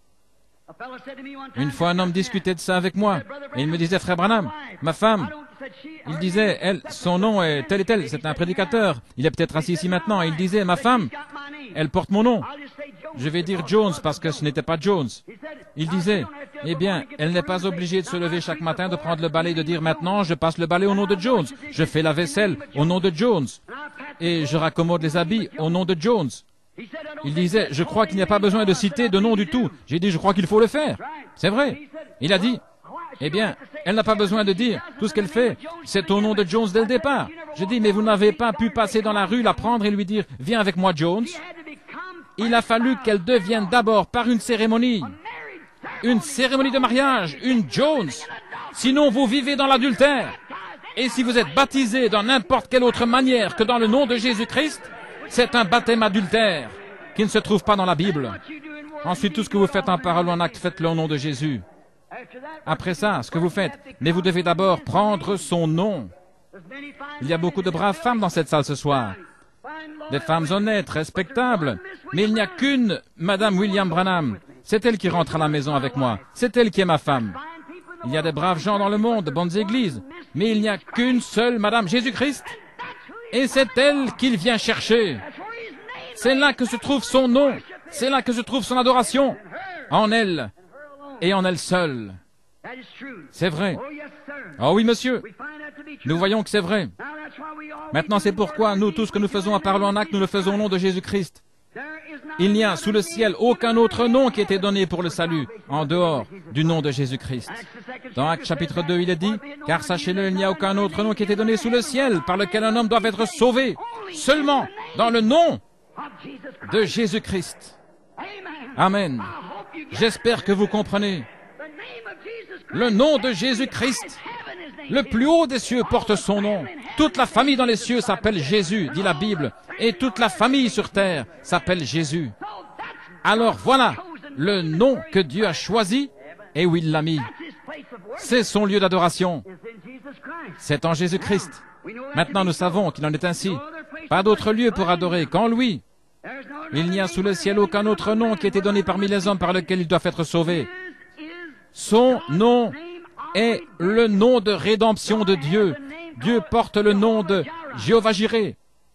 Une fois, un homme discutait de ça avec moi, et il me disait, frère Branham, ma femme, il disait, elle, son nom est tel et tel, c'est un prédicateur, il est peut-être assis ici maintenant, et il disait, ma femme, elle porte mon nom. Je vais dire Jones parce que ce n'était pas Jones. Il disait, eh bien, elle n'est pas obligée de se lever chaque matin, de prendre le balai et de dire, maintenant, je passe le balai au nom de Jones, je fais la vaisselle au nom de Jones, et je raccommode les habits au nom de Jones. Il disait, je crois qu'il n'y a pas besoin de citer de nom du tout. J'ai dit, je crois qu'il faut le faire. C'est vrai. Il a dit, eh bien, elle n'a pas besoin de dire tout ce qu'elle fait. C'est au nom de Jones dès le départ. Je dis, mais vous n'avez pas pu passer dans la rue, la prendre et lui dire, viens avec moi, Jones. Il a fallu qu'elle devienne d'abord par une cérémonie de mariage, une Jones. Sinon, vous vivez dans l'adultère. Et si vous êtes baptisé dans n'importe quelle autre manière que dans le nom de Jésus-Christ, c'est un baptême adultère qui ne se trouve pas dans la Bible. Ensuite, tout ce que vous faites en parole ou en acte, faites-le au nom de Jésus. Après ça, ce que vous faites, mais vous devez d'abord prendre son nom. Il y a beaucoup de braves femmes dans cette salle ce soir. Des femmes honnêtes, respectables. Mais il n'y a qu'une Madame William Branham. C'est elle qui rentre à la maison avec moi. C'est elle qui est ma femme. Il y a des braves gens dans le monde, de bonnes églises. Mais il n'y a qu'une seule Madame Jésus-Christ. Et c'est elle qu'il vient chercher. C'est là que se trouve son nom. C'est là que se trouve son adoration. En elle et en elle seule. C'est vrai. Oh oui, monsieur. Nous voyons que c'est vrai. Maintenant, c'est pourquoi nous, tout ce que nous faisons en parole en acte, nous le faisons au nom de Jésus-Christ. Il n'y a sous le ciel aucun autre nom qui ait été donné pour le salut, en dehors du nom de Jésus-Christ. Dans Actes chapitre 2, il est dit, « Car sachez-le, il n'y a aucun autre nom qui ait été donné sous le ciel, par lequel un homme doit être sauvé, seulement dans le nom de Jésus-Christ. » Amen. J'espère que vous comprenez. Le nom de Jésus-Christ, le plus haut des cieux porte son nom. Toute la famille dans les cieux s'appelle Jésus, dit la Bible, et toute la famille sur terre s'appelle Jésus. Alors voilà le nom que Dieu a choisi et où il l'a mis. C'est son lieu d'adoration. C'est en Jésus-Christ. Maintenant nous savons qu'il en est ainsi. Pas d'autre lieu pour adorer qu'en lui. Il n'y a sous le ciel aucun autre nom qui ait été donné parmi les hommes par lequel ils doivent être sauvés. Son nom est le nom de rédemption de Dieu. Dieu porte le nom de Jéhovah Jireh,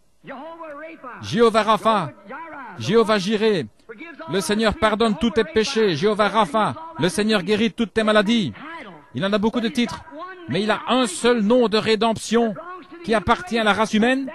Jéhovah Rapha, Jéhovah Jireh. Le Seigneur pardonne tous tes péchés, Jéhovah Rapha. Le Seigneur guérit toutes tes maladies. Il en a beaucoup de titres, mais il a un seul nom de rédemption qui appartient à la race humaine,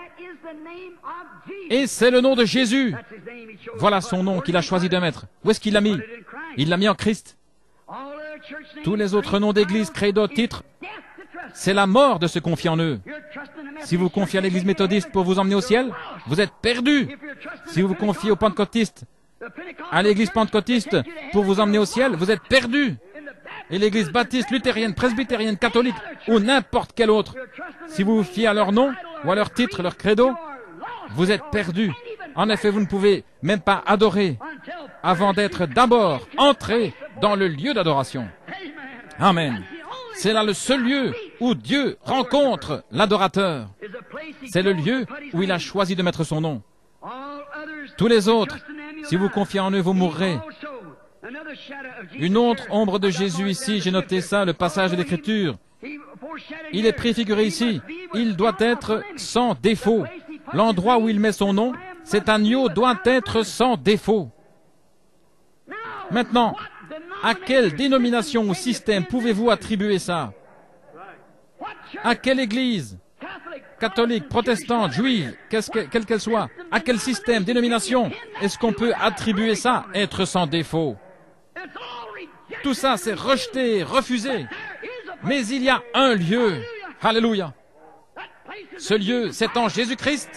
et c'est le nom de Jésus. Voilà son nom qu'il a choisi de mettre. Où est-ce qu'il l'a mis? Il l'a mis en Christ. Tous les autres noms d'église créés d'autres titres, c'est la mort de se confier en eux. Si vous confiez à l'église méthodiste pour vous emmener au ciel, vous êtes perdu. Si vous vous confiez aux pentecôtistes, à l'église pentecôtiste pour vous emmener au ciel, vous êtes perdus. Et l'église baptiste, luthérienne, presbytérienne, catholique ou n'importe quelle autre, si vous vous fiez à leur nom ou à leur titre, leur credo, vous êtes perdus. En effet, vous ne pouvez même pas adorer avant d'être d'abord entré dans le lieu d'adoration. Amen. C'est là le seul lieu où Dieu rencontre l'adorateur. C'est le lieu où il a choisi de mettre son nom. Tous les autres, si vous confiez en eux, vous mourrez. Une autre ombre de Jésus ici, j'ai noté ça, le passage de l'Écriture. Il est préfiguré ici. Il doit être sans défaut. L'endroit où il met son nom, cet agneau doit être sans défaut. Maintenant, à quelle dénomination ou système pouvez-vous attribuer ça? À quelle église? Catholique, protestante, juive, quelle qu'elle soit, à quel système, dénomination, est-ce qu'on peut attribuer ça, être sans défaut? Tout ça, c'est rejeté, refusé. Mais il y a un lieu. Alléluia. Ce lieu, c'est en Jésus-Christ.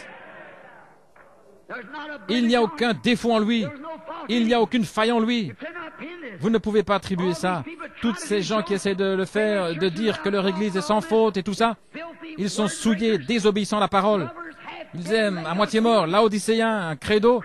Il n'y a aucun défaut en lui. Il n'y a aucune faille en lui. Vous ne pouvez pas attribuer ça. Tous ces gens qui essaient de le faire, de dire que leur Église est sans faute et tout ça, ils sont souillés, désobéissant à la parole. Ils aiment à moitié mort, laodicéen, un credo.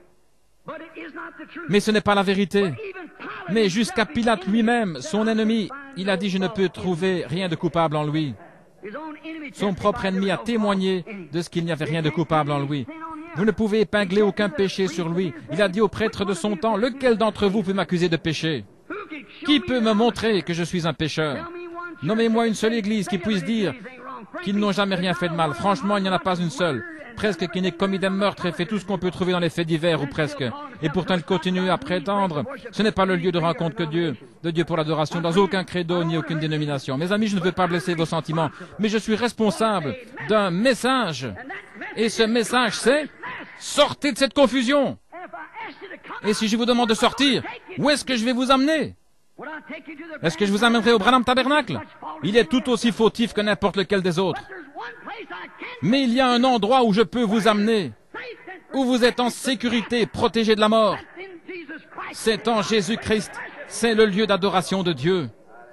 Mais ce n'est pas la vérité. Mais jusqu'à Pilate lui-même, son ennemi, il a dit « Je ne peux trouver rien de coupable en lui ». Son propre ennemi a témoigné de ce qu'il n'y avait rien de coupable en lui. Vous ne pouvez épingler aucun péché sur lui. Il a dit aux prêtres de son temps, « Lequel d'entre vous peut m'accuser de péché? Qui peut me montrer que je suis un pécheur? Nommez-moi une seule église qui puisse dire qu'ils n'ont jamais rien fait de mal. Franchement, il n'y en a pas une seule. Presque qui n'ait commis des meurtres et fait tout ce qu'on peut trouver dans les faits divers, ou presque. Et pourtant, il continue à prétendre. Ce n'est pas le lieu de rencontre de Dieu pour l'adoration, dans aucun credo ni aucune dénomination. Mes amis, je ne veux pas blesser vos sentiments, mais je suis responsable d'un message. Et ce message, c'est « Sortez de cette confusion !» Et si je vous demande de sortir, où est-ce que je vais vous amener? Est-ce que je vous amènerai au Branham Tabernacle? Il est tout aussi fautif que n'importe lequel des autres. Mais il y a un endroit où je peux vous amener, où vous êtes en sécurité, protégé de la mort. C'est en Jésus-Christ. C'est le lieu d'adoration de Dieu.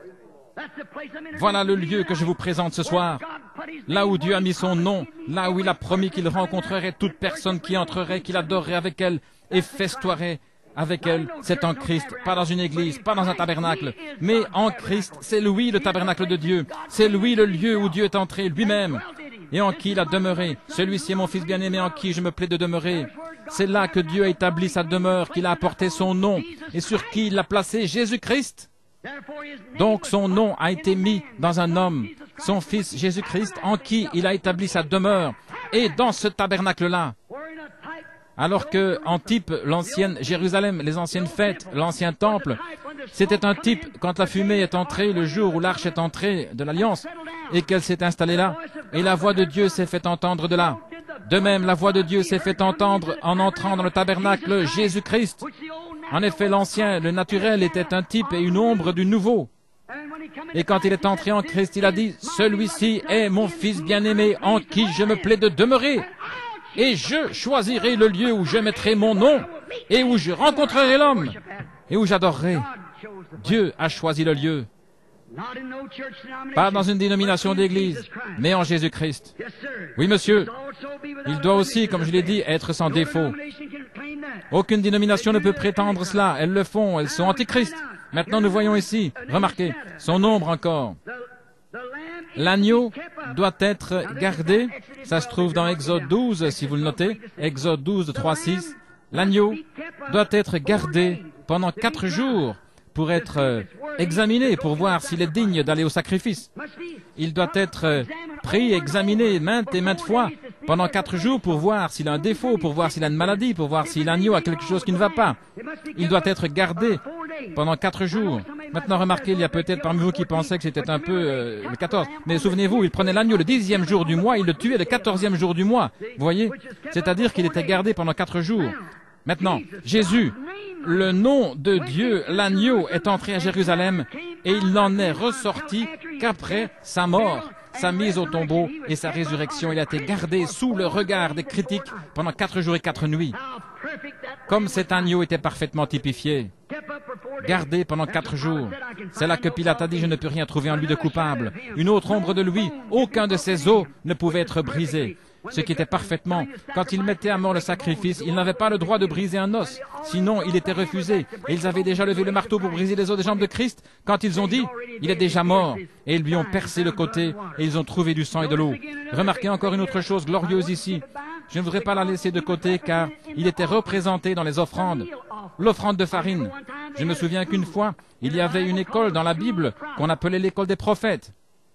Voilà le lieu que je vous présente ce soir. Là où Dieu a mis son nom, là où il a promis qu'il rencontrerait toute personne qui entrerait, qu'il adorerait avec elle et festoierait avec elle. C'est en Christ, pas dans une église, pas dans un tabernacle, mais en Christ. C'est lui le tabernacle de Dieu. C'est lui le lieu où Dieu est entré lui-même et en qui il a demeuré. Celui-ci est mon Fils bien-aimé en qui je me plais de demeurer. C'est là que Dieu a établi sa demeure, qu'il a apporté son nom et sur qui il a placé Jésus-Christ. Donc son nom a été mis dans un homme, son Fils Jésus-Christ, en qui il a établi sa demeure. Et dans ce tabernacle-là, alors que, en type, l'ancienne Jérusalem, les anciennes fêtes, l'ancien temple, c'était un type quand la fumée est entrée, le jour où l'arche est entrée de l'Alliance, et qu'elle s'est installée là, et la voix de Dieu s'est fait entendre de là. De même, la voix de Dieu s'est fait entendre en entrant dans le tabernacle Jésus-Christ. En effet, l'ancien, le naturel, était un type et une ombre du nouveau. Et quand il est entré en Christ, il a dit, « Celui-ci est mon Fils bien-aimé en qui je me plais de demeurer. Et je choisirai le lieu où je mettrai mon nom et où je rencontrerai l'homme et où j'adorerai. » Dieu a choisi le lieu. Pas dans une dénomination d'église, mais en Jésus-Christ. Oui, monsieur. Il doit aussi, comme je l'ai dit, être sans défaut. Aucune dénomination ne peut prétendre cela. Elles le font, elles sont antichrist. Maintenant, nous voyons ici, remarquez, son ombre encore. L'agneau doit être gardé. Ça se trouve dans Exode 12, si vous le notez. Exode 12, 3, 6. L'agneau doit être gardé pendant 4 jours pour être examiné, pour voir s'il est digne d'aller au sacrifice. Il doit être pris, examiné maintes et maintes fois pendant 4 jours pour voir s'il a un défaut, pour voir s'il a une maladie, pour voir si l'agneau a quelque chose qui ne va pas. Il doit être gardé pendant 4 jours. Maintenant, remarquez, il y a peut-être parmi vous qui pensaient que c'était un peu le 14. Mais souvenez-vous, il prenait l'agneau le 10e jour du mois, il le tuait le 14e jour du mois. Vous voyez? C'est-à-dire qu'il était gardé pendant 4 jours. Maintenant, Jésus, le nom de Dieu, l'agneau, est entré à Jérusalem et il n'en est ressorti qu'après sa mort, sa mise au tombeau et sa résurrection. Il a été gardé sous le regard des critiques pendant 4 jours et 4 nuits. comme cet agneau était parfaitement typifié, gardé pendant 4 jours. C'est là que Pilate a dit, je ne peux rien trouver en lui de coupable. Une autre ombre de lui, aucun de ses os ne pouvait être brisé. Ce qui était parfaitement, quand il mettait à mort le sacrifice, il n'avait pas le droit de briser un os, sinon il était refusé. Et ils avaient déjà levé le marteau pour briser les os des jambes de Christ, quand ils ont dit, il est déjà mort. Et ils lui ont percé le côté, et ils ont trouvé du sang et de l'eau. Remarquez encore une autre chose glorieuse ici. Je ne voudrais pas la laisser de côté, car il était représenté dans les offrandes. L'offrande de farine. Je me souviens qu'une fois, il y avait une école dans la Bible qu'on appelait l'école des prophètes.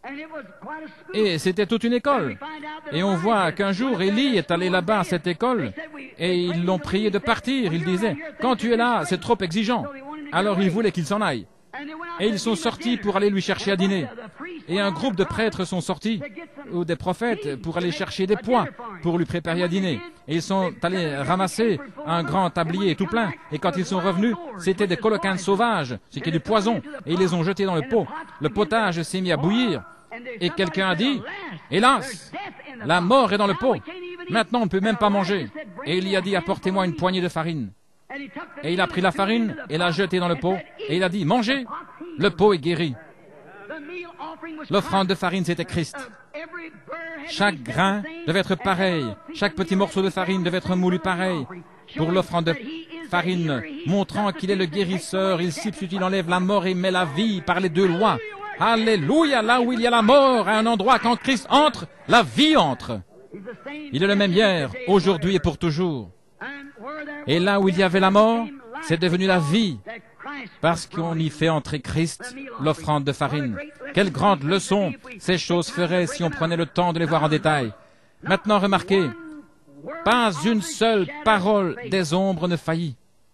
Et c'était toute une école. Et on voit qu'un jour, Élie est allé là-bas à cette école, et ils l'ont prié de partir. Il disait, quand tu es là, c'est trop exigeant. Alors il voulait qu'il s'en aille. Et ils sont sortis pour aller lui chercher à dîner. Et un groupe de prêtres sont sortis, ou des prophètes, pour aller chercher des pois, pour lui préparer à dîner. Et ils sont allés ramasser un grand tablier tout plein. Et quand ils sont revenus, c'était des coloquins sauvages, ce qui est du poison. Et ils les ont jetés dans le pot. Le potage s'est mis à bouillir. Et quelqu'un a dit, hélas, la mort est dans le pot. Maintenant, on ne peut même pas manger. Et il y a dit, apportez-moi une poignée de farine. Et il a pris la farine et l'a jetée dans le pot. Et il a dit, mangez, le pot est guéri. L'offrande de farine, c'était Christ. Chaque grain devait être pareil. Chaque petit morceau de farine devait être moulu pareil. Pour l'offrande de farine, montrant qu'il est le guérisseur, il substitue, il enlève la mort et met la vie par les 2 lois. Alléluia, là où il y a la mort, à un endroit, quand Christ entre, la vie entre. Il est le même hier, aujourd'hui et pour toujours. Et là où il y avait la mort, c'est devenu la vie, parce qu'on y fait entrer Christ, l'offrande de farine. Quelle grande leçon ces choses feraient si on prenait le temps de les voir en détail. Maintenant, remarquez, pas une seule parole des ombres ne faillit.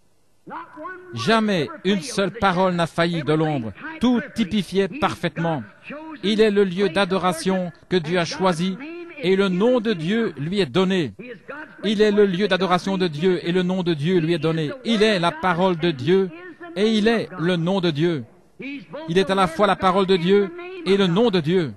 Jamais une seule parole n'a failli de l'ombre. Tout typifiait parfaitement. Il est le lieu d'adoration que Dieu a choisi et le nom de Dieu lui est donné. Il est le lieu d'adoration de Dieu et le nom de Dieu lui est donné. Il est la parole de Dieu et il est le nom de Dieu. Il est à la fois la parole de Dieu et le nom de Dieu.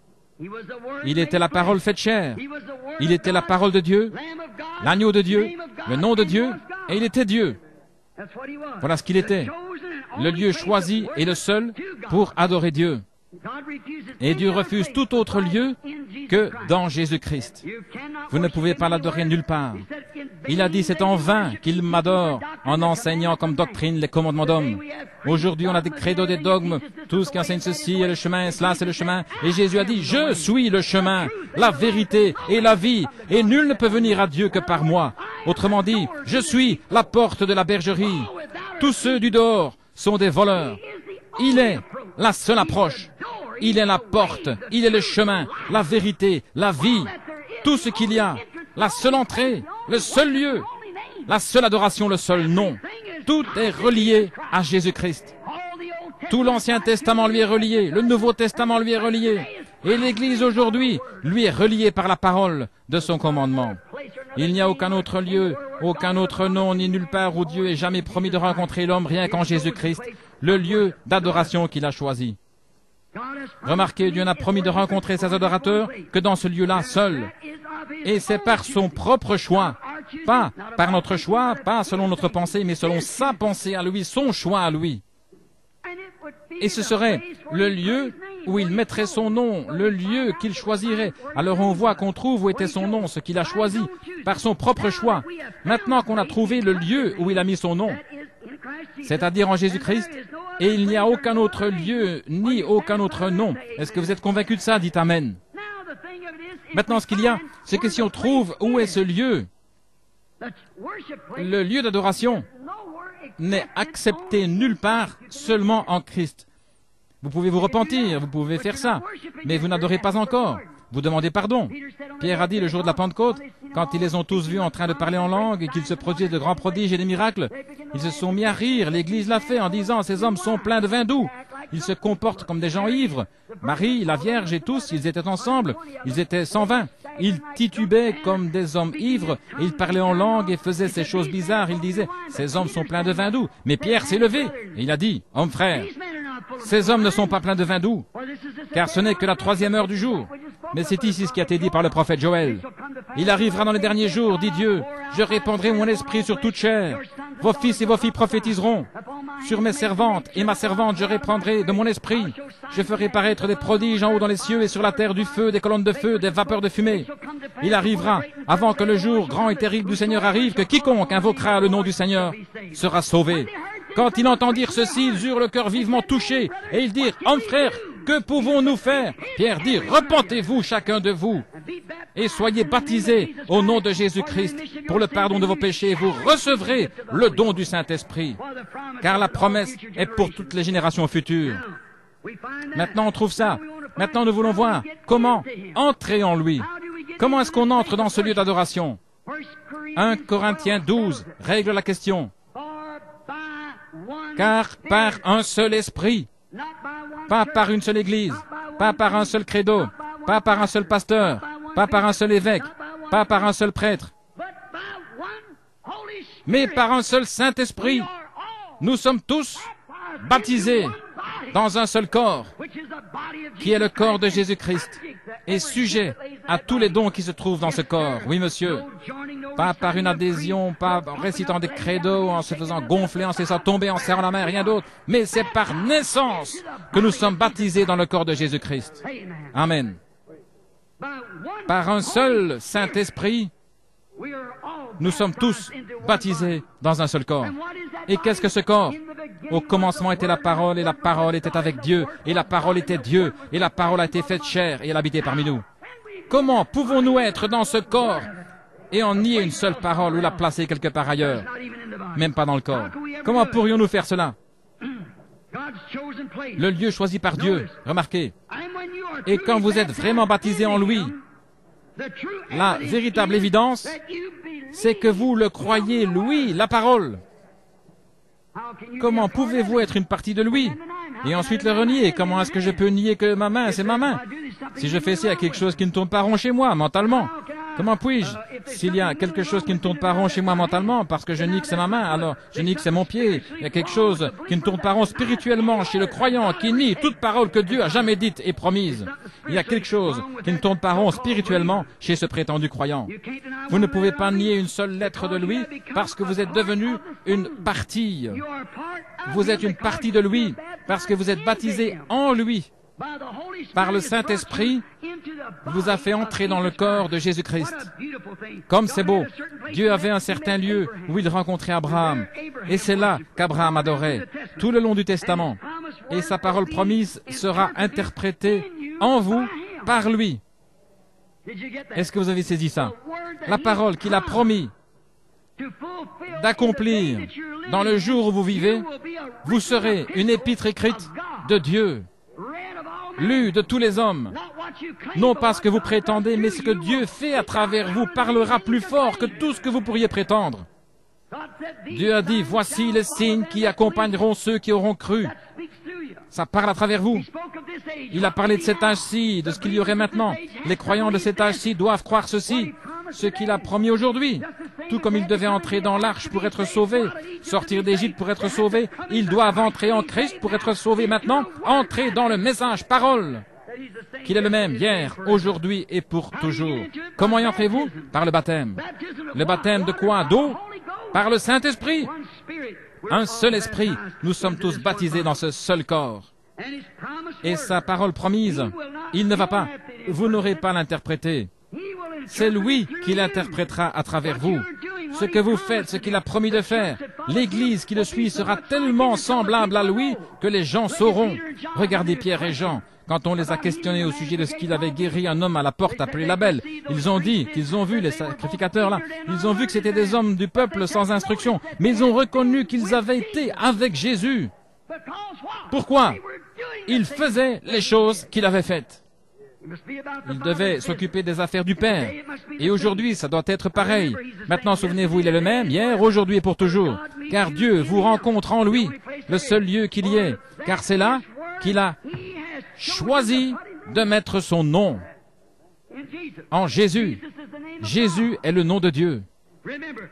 Il était la parole faite chair. Il était la parole de Dieu, l'agneau de Dieu, le nom de Dieu, et il était Dieu. Voilà ce qu'il était. Le lieu choisi et le seul pour adorer Dieu. Et Dieu refuse tout autre lieu que dans Jésus-Christ. Vous ne pouvez pas l'adorer nulle part. Il a dit, c'est en vain qu'il m'adore en enseignant comme doctrine les commandements d'hommes. Aujourd'hui, on a des credos, des dogmes, tout ce qui enseigne ceci est le chemin, cela c'est le chemin. Et Jésus a dit, je suis le chemin, la vérité et la vie, et nul ne peut venir à Dieu que par moi. Autrement dit, je suis la porte de la bergerie. Tous ceux du dehors sont des voleurs. Il est la seule approche. Il est la porte, il est le chemin, la vérité, la vie, tout ce qu'il y a, la seule entrée, le seul lieu, la seule adoration, le seul nom. Tout est relié à Jésus-Christ. Tout l'Ancien Testament lui est relié, le Nouveau Testament lui est relié, et l'Église aujourd'hui lui est reliée par la parole de son commandement. Il n'y a aucun autre lieu, aucun autre nom, ni nulle part où Dieu ait jamais promis de rencontrer l'homme, rien qu'en Jésus-Christ, le lieu d'adoration qu'il a choisi. Remarquez, Dieu n'a promis de rencontrer ses adorateurs que dans ce lieu-là seul. Et c'est par son propre choix, pas par notre choix, pas selon notre pensée, mais selon sa pensée à lui, son choix à lui. Et ce serait le lieu où il mettrait son nom, le lieu qu'il choisirait. Alors on voit qu'on trouve où était son nom, ce qu'il a choisi, par son propre choix. Maintenant qu'on a trouvé le lieu où il a mis son nom, c'est-à-dire en Jésus-Christ, et il n'y a aucun autre lieu, ni aucun autre nom. Est-ce que vous êtes convaincu de ça? Dites Amen. Maintenant, ce qu'il y a, c'est que si on trouve où est ce lieu, le lieu d'adoration n'est accepté nulle part, seulement en Christ. Vous pouvez vous repentir, vous pouvez faire ça, mais vous n'adorez pas encore. Vous demandez pardon. Pierre a dit le jour de la Pentecôte, quand ils les ont tous vus en train de parler en langue et qu'il se produisait de grands prodiges et des miracles, ils se sont mis à rire. L'Église l'a fait en disant, ces hommes sont pleins de vin doux. Ils se comportent comme des gens ivres. Marie, la Vierge et tous, ils étaient ensemble. Ils étaient sans vin. Ils titubaient comme des hommes ivres. Et ils parlaient en langue et faisaient ces choses bizarres. Ils disaient, ces hommes sont pleins de vin doux. Mais Pierre s'est levé et il a dit, hommes frères, ces hommes ne sont pas pleins de vin doux, car ce n'est que la 3e heure du jour. Mais c'est ici ce qui a été dit par le prophète Joël. Il arrivera dans les derniers jours, dit Dieu, je répandrai mon esprit sur toute chair. Vos fils et vos filles prophétiseront. Sur mes servantes et ma servante, je répandrai de mon esprit. Je ferai paraître des prodiges en haut dans les cieux et sur la terre du feu, des colonnes de feu, des vapeurs de fumée. Il arrivera, avant que le jour grand et terrible du Seigneur arrive, que quiconque invoquera le nom du Seigneur sera sauvé. Quand ils entendirent ceci, ils eurent le cœur vivement touché, et ils dirent, « Hommes frères, que pouvons-nous faire ?» Pierre dit, « Repentez-vous chacun de vous, et soyez baptisés au nom de Jésus-Christ pour le pardon de vos péchés, et vous recevrez le don du Saint-Esprit, car la promesse est pour toutes les générations futures. » Maintenant, on trouve ça. Maintenant, nous voulons voir comment entrer en lui. Comment est-ce qu'on entre dans ce lieu d'adoration? 1 Corinthiens 12 règle la question. Car par un seul esprit, pas par une seule église, pas par un seul credo, pas par un seul pasteur, pas par un seul évêque, pas par un seul prêtre, mais par un seul Saint-Esprit, nous sommes tous baptisés dans un seul corps, qui est le corps de Jésus-Christ, et sujet à tous les dons qui se trouvent dans ce corps. Oui, monsieur. Pas par une adhésion, pas en récitant des credos, en se faisant gonfler, en se laissant tomber, en serrant la main, rien d'autre. Mais c'est par naissance que nous sommes baptisés dans le corps de Jésus-Christ. Amen. Par un seul Saint-Esprit, nous sommes tous baptisés dans un seul corps. Et qu'est-ce que ce corps? Au commencement était la parole, et la parole était avec Dieu, et la parole était Dieu, et la parole a été faite chair, et elle habitait parmi nous. Comment pouvons-nous être dans ce corps et en nier une seule parole ou la placer quelque part ailleurs, même pas dans le corps? Comment pourrions-nous faire cela? Le lieu choisi par Dieu, remarquez. Et quand vous êtes vraiment baptisé en lui, la véritable évidence, c'est que vous le croyez, lui, la parole. Comment pouvez-vous être une partie de lui et ensuite le renier? Comment est-ce que je peux nier que ma main, c'est ma main? Si je fais ça, il y a quelque chose qui ne tourne pas rond chez moi, mentalement. Comment puis-je? S'il y a quelque chose qui ne tourne pas rond chez moi mentalement, parce que je nie que c'est ma main, alors je nie que c'est mon pied. Il y a quelque chose qui ne tourne pas rond spirituellement chez le croyant, qui nie toute parole que Dieu a jamais dite et promise. Il y a quelque chose qui ne tourne pas rond spirituellement chez ce prétendu croyant. Vous ne pouvez pas nier une seule lettre de lui, parce que vous êtes devenu une partie. Vous êtes une partie de lui, parce que vous êtes baptisé en lui. Par le Saint-Esprit, vous a fait entrer dans le corps de Jésus-Christ. Comme c'est beau, Dieu avait un certain lieu où il rencontrait Abraham. Et c'est là qu'Abraham adorait, tout le long du Testament. Et sa parole promise sera interprétée en vous, par lui. Est-ce que vous avez saisi ça? La parole qu'il a promis d'accomplir dans le jour où vous vivez, vous serez une épître écrite de Dieu, lue de tous les hommes. Non pas ce que vous prétendez, mais ce que Dieu fait à travers vous parlera plus fort que tout ce que vous pourriez prétendre. Dieu a dit, voici les signes qui accompagneront ceux qui auront cru. Ça parle à travers vous. Il a parlé de cet âge-ci, de ce qu'il y aurait maintenant. Les croyants de cet âge-ci doivent croire ceci, ce qu'il a promis aujourd'hui. Tout comme ils devaient entrer dans l'arche pour être sauvés, sortir d'Égypte pour être sauvés, ils doivent entrer en Christ pour être sauvés maintenant, entrer dans le message parole, qu'il est le même hier, aujourd'hui et pour toujours. Comment y entrez-vous? Par le baptême. Le baptême de quoi? D'eau? Par le Saint-Esprit. Un seul esprit. Nous sommes tous baptisés dans ce seul corps. Et sa parole promise, il ne va pas. Vous n'aurez pas l'interpréter. C'est lui qui l'interprétera à travers vous. Ce que vous faites, ce qu'il a promis de faire, l'Église qui le suit sera tellement semblable à lui que les gens sauront. Regardez Pierre et Jean. Quand on les a questionnés au sujet de ce qu'il avait guéri un homme à la porte appelé Label, ils ont dit qu'ils ont vu les sacrificateurs là, ils ont vu que c'était des hommes du peuple sans instruction, mais ils ont reconnu qu'ils avaient été avec Jésus. Pourquoi? Ils faisaient les choses qu'il avait faites. Il devait s'occuper des affaires du Père. Et aujourd'hui, ça doit être pareil. Maintenant, souvenez-vous, il est le même, hier, aujourd'hui et pour toujours. Car Dieu vous rencontre en lui, le seul lieu qu'il y ait. Car c'est là qu'il a choisi de mettre son nom. En Jésus. Jésus est le nom de Dieu.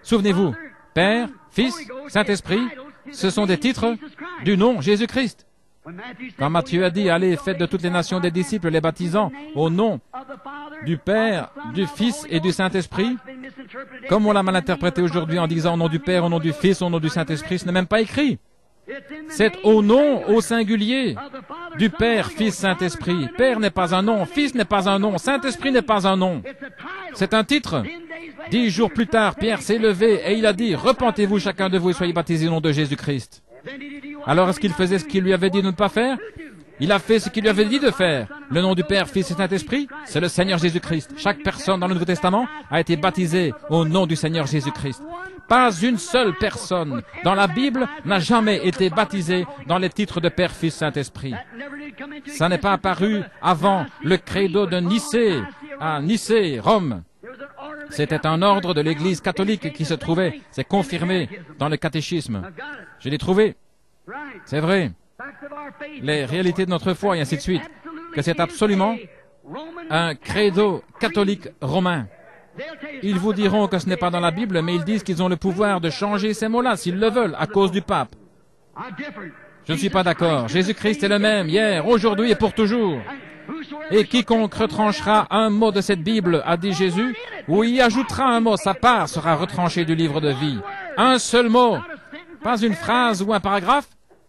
Souvenez-vous, Père, Fils, Saint-Esprit, ce sont des titres du nom Jésus-Christ. Quand Matthieu a dit, allez, faites de toutes les nations des disciples, les baptisant au nom du Père, du Fils et du Saint-Esprit, comme on l'a mal interprété aujourd'hui en disant au nom du Père, au nom du Fils, au nom du Saint-Esprit, ce n'est même pas écrit. C'est au nom, au singulier, du Père, Fils, Saint-Esprit. Père n'est pas un nom, Fils n'est pas un nom, Saint-Esprit n'est pas un nom. C'est un titre. 10 jours plus tard, Pierre s'est levé et il a dit, repentez-vous chacun de vous et soyez baptisés au nom de Jésus-Christ. Alors est-ce qu'il faisait ce qu'il lui avait dit de ne pas faire? Il a fait ce qu'il lui avait dit de faire. Le nom du Père, Fils et Saint-Esprit, c'est le Seigneur Jésus-Christ. Chaque personne dans le Nouveau Testament a été baptisée au nom du Seigneur Jésus-Christ. Pas une seule personne dans la Bible n'a jamais été baptisée dans les titres de Père, Fils, Saint-Esprit. Ça n'est pas apparu avant le credo de Nicée, à Nicée, Rome. C'était un ordre de l'Église catholique qui se trouvait, c'est confirmé dans le catéchisme. Je l'ai trouvé. C'est vrai. Les réalités de notre foi et ainsi de suite. Que c'est absolument un credo catholique romain. Ils vous diront que ce n'est pas dans la Bible, mais ils disent qu'ils ont le pouvoir de changer ces mots-là s'ils le veulent à cause du pape. Je ne suis pas d'accord. Jésus-Christ est le même hier, aujourd'hui et pour toujours. Et quiconque retranchera un mot de cette Bible, a dit Jésus, ou y ajoutera un mot, sa part sera retranchée du livre de vie. Un seul mot, pas une phrase ou un paragraphe,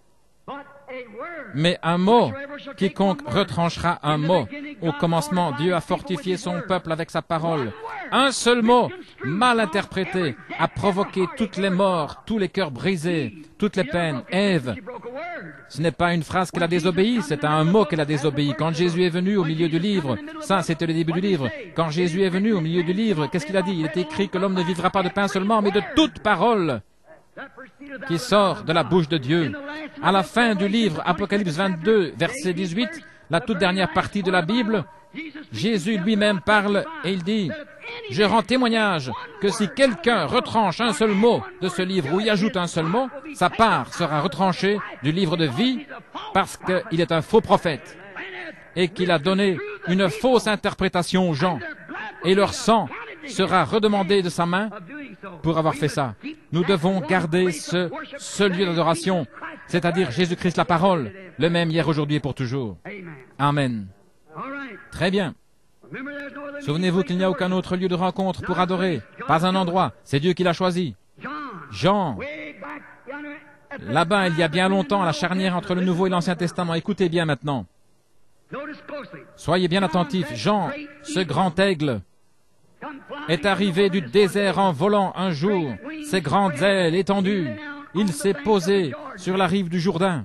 mais un mot. Quiconque retranchera un mot. Au commencement, Dieu a fortifié son peuple avec sa parole. Un seul mot, mal interprété, a provoqué toutes les morts, tous les cœurs brisés, toutes les peines. Ève, ce n'est pas une phrase qu'elle a désobéi, c'est un mot qu'elle a désobéi. Quand Jésus est venu au milieu du livre, ça c'était le début du livre, quand Jésus est venu au milieu du livre, qu'est-ce qu'il a dit? Il est écrit que l'homme ne vivra pas de pain seulement, mais de toute parole qui sort de la bouche de Dieu. À la fin du livre Apocalypse 22, verset 18, la toute dernière partie de la Bible, Jésus lui-même parle et il dit, « Je rends témoignage que si quelqu'un retranche un seul mot de ce livre ou y ajoute un seul mot, sa part sera retranchée du livre de vie parce qu'il est un faux prophète et qu'il a donné une fausse interprétation aux gens et leur sang sera redemandé de sa main pour avoir fait ça. Nous devons garder ce lieu d'adoration, c'est-à-dire Jésus-Christ la parole, le même hier, aujourd'hui et pour toujours. Amen. Très bien. Souvenez-vous qu'il n'y a aucun autre lieu de rencontre pour adorer, pas un endroit, c'est Dieu qui l'a choisi. Jean, là-bas, il y a bien longtemps, à la charnière entre le Nouveau et l'Ancien Testament. Écoutez bien maintenant. Soyez bien attentifs. Jean, ce grand aigle, est arrivé du désert en volant un jour, ses grandes ailes étendues. Il s'est posé sur la rive du Jourdain.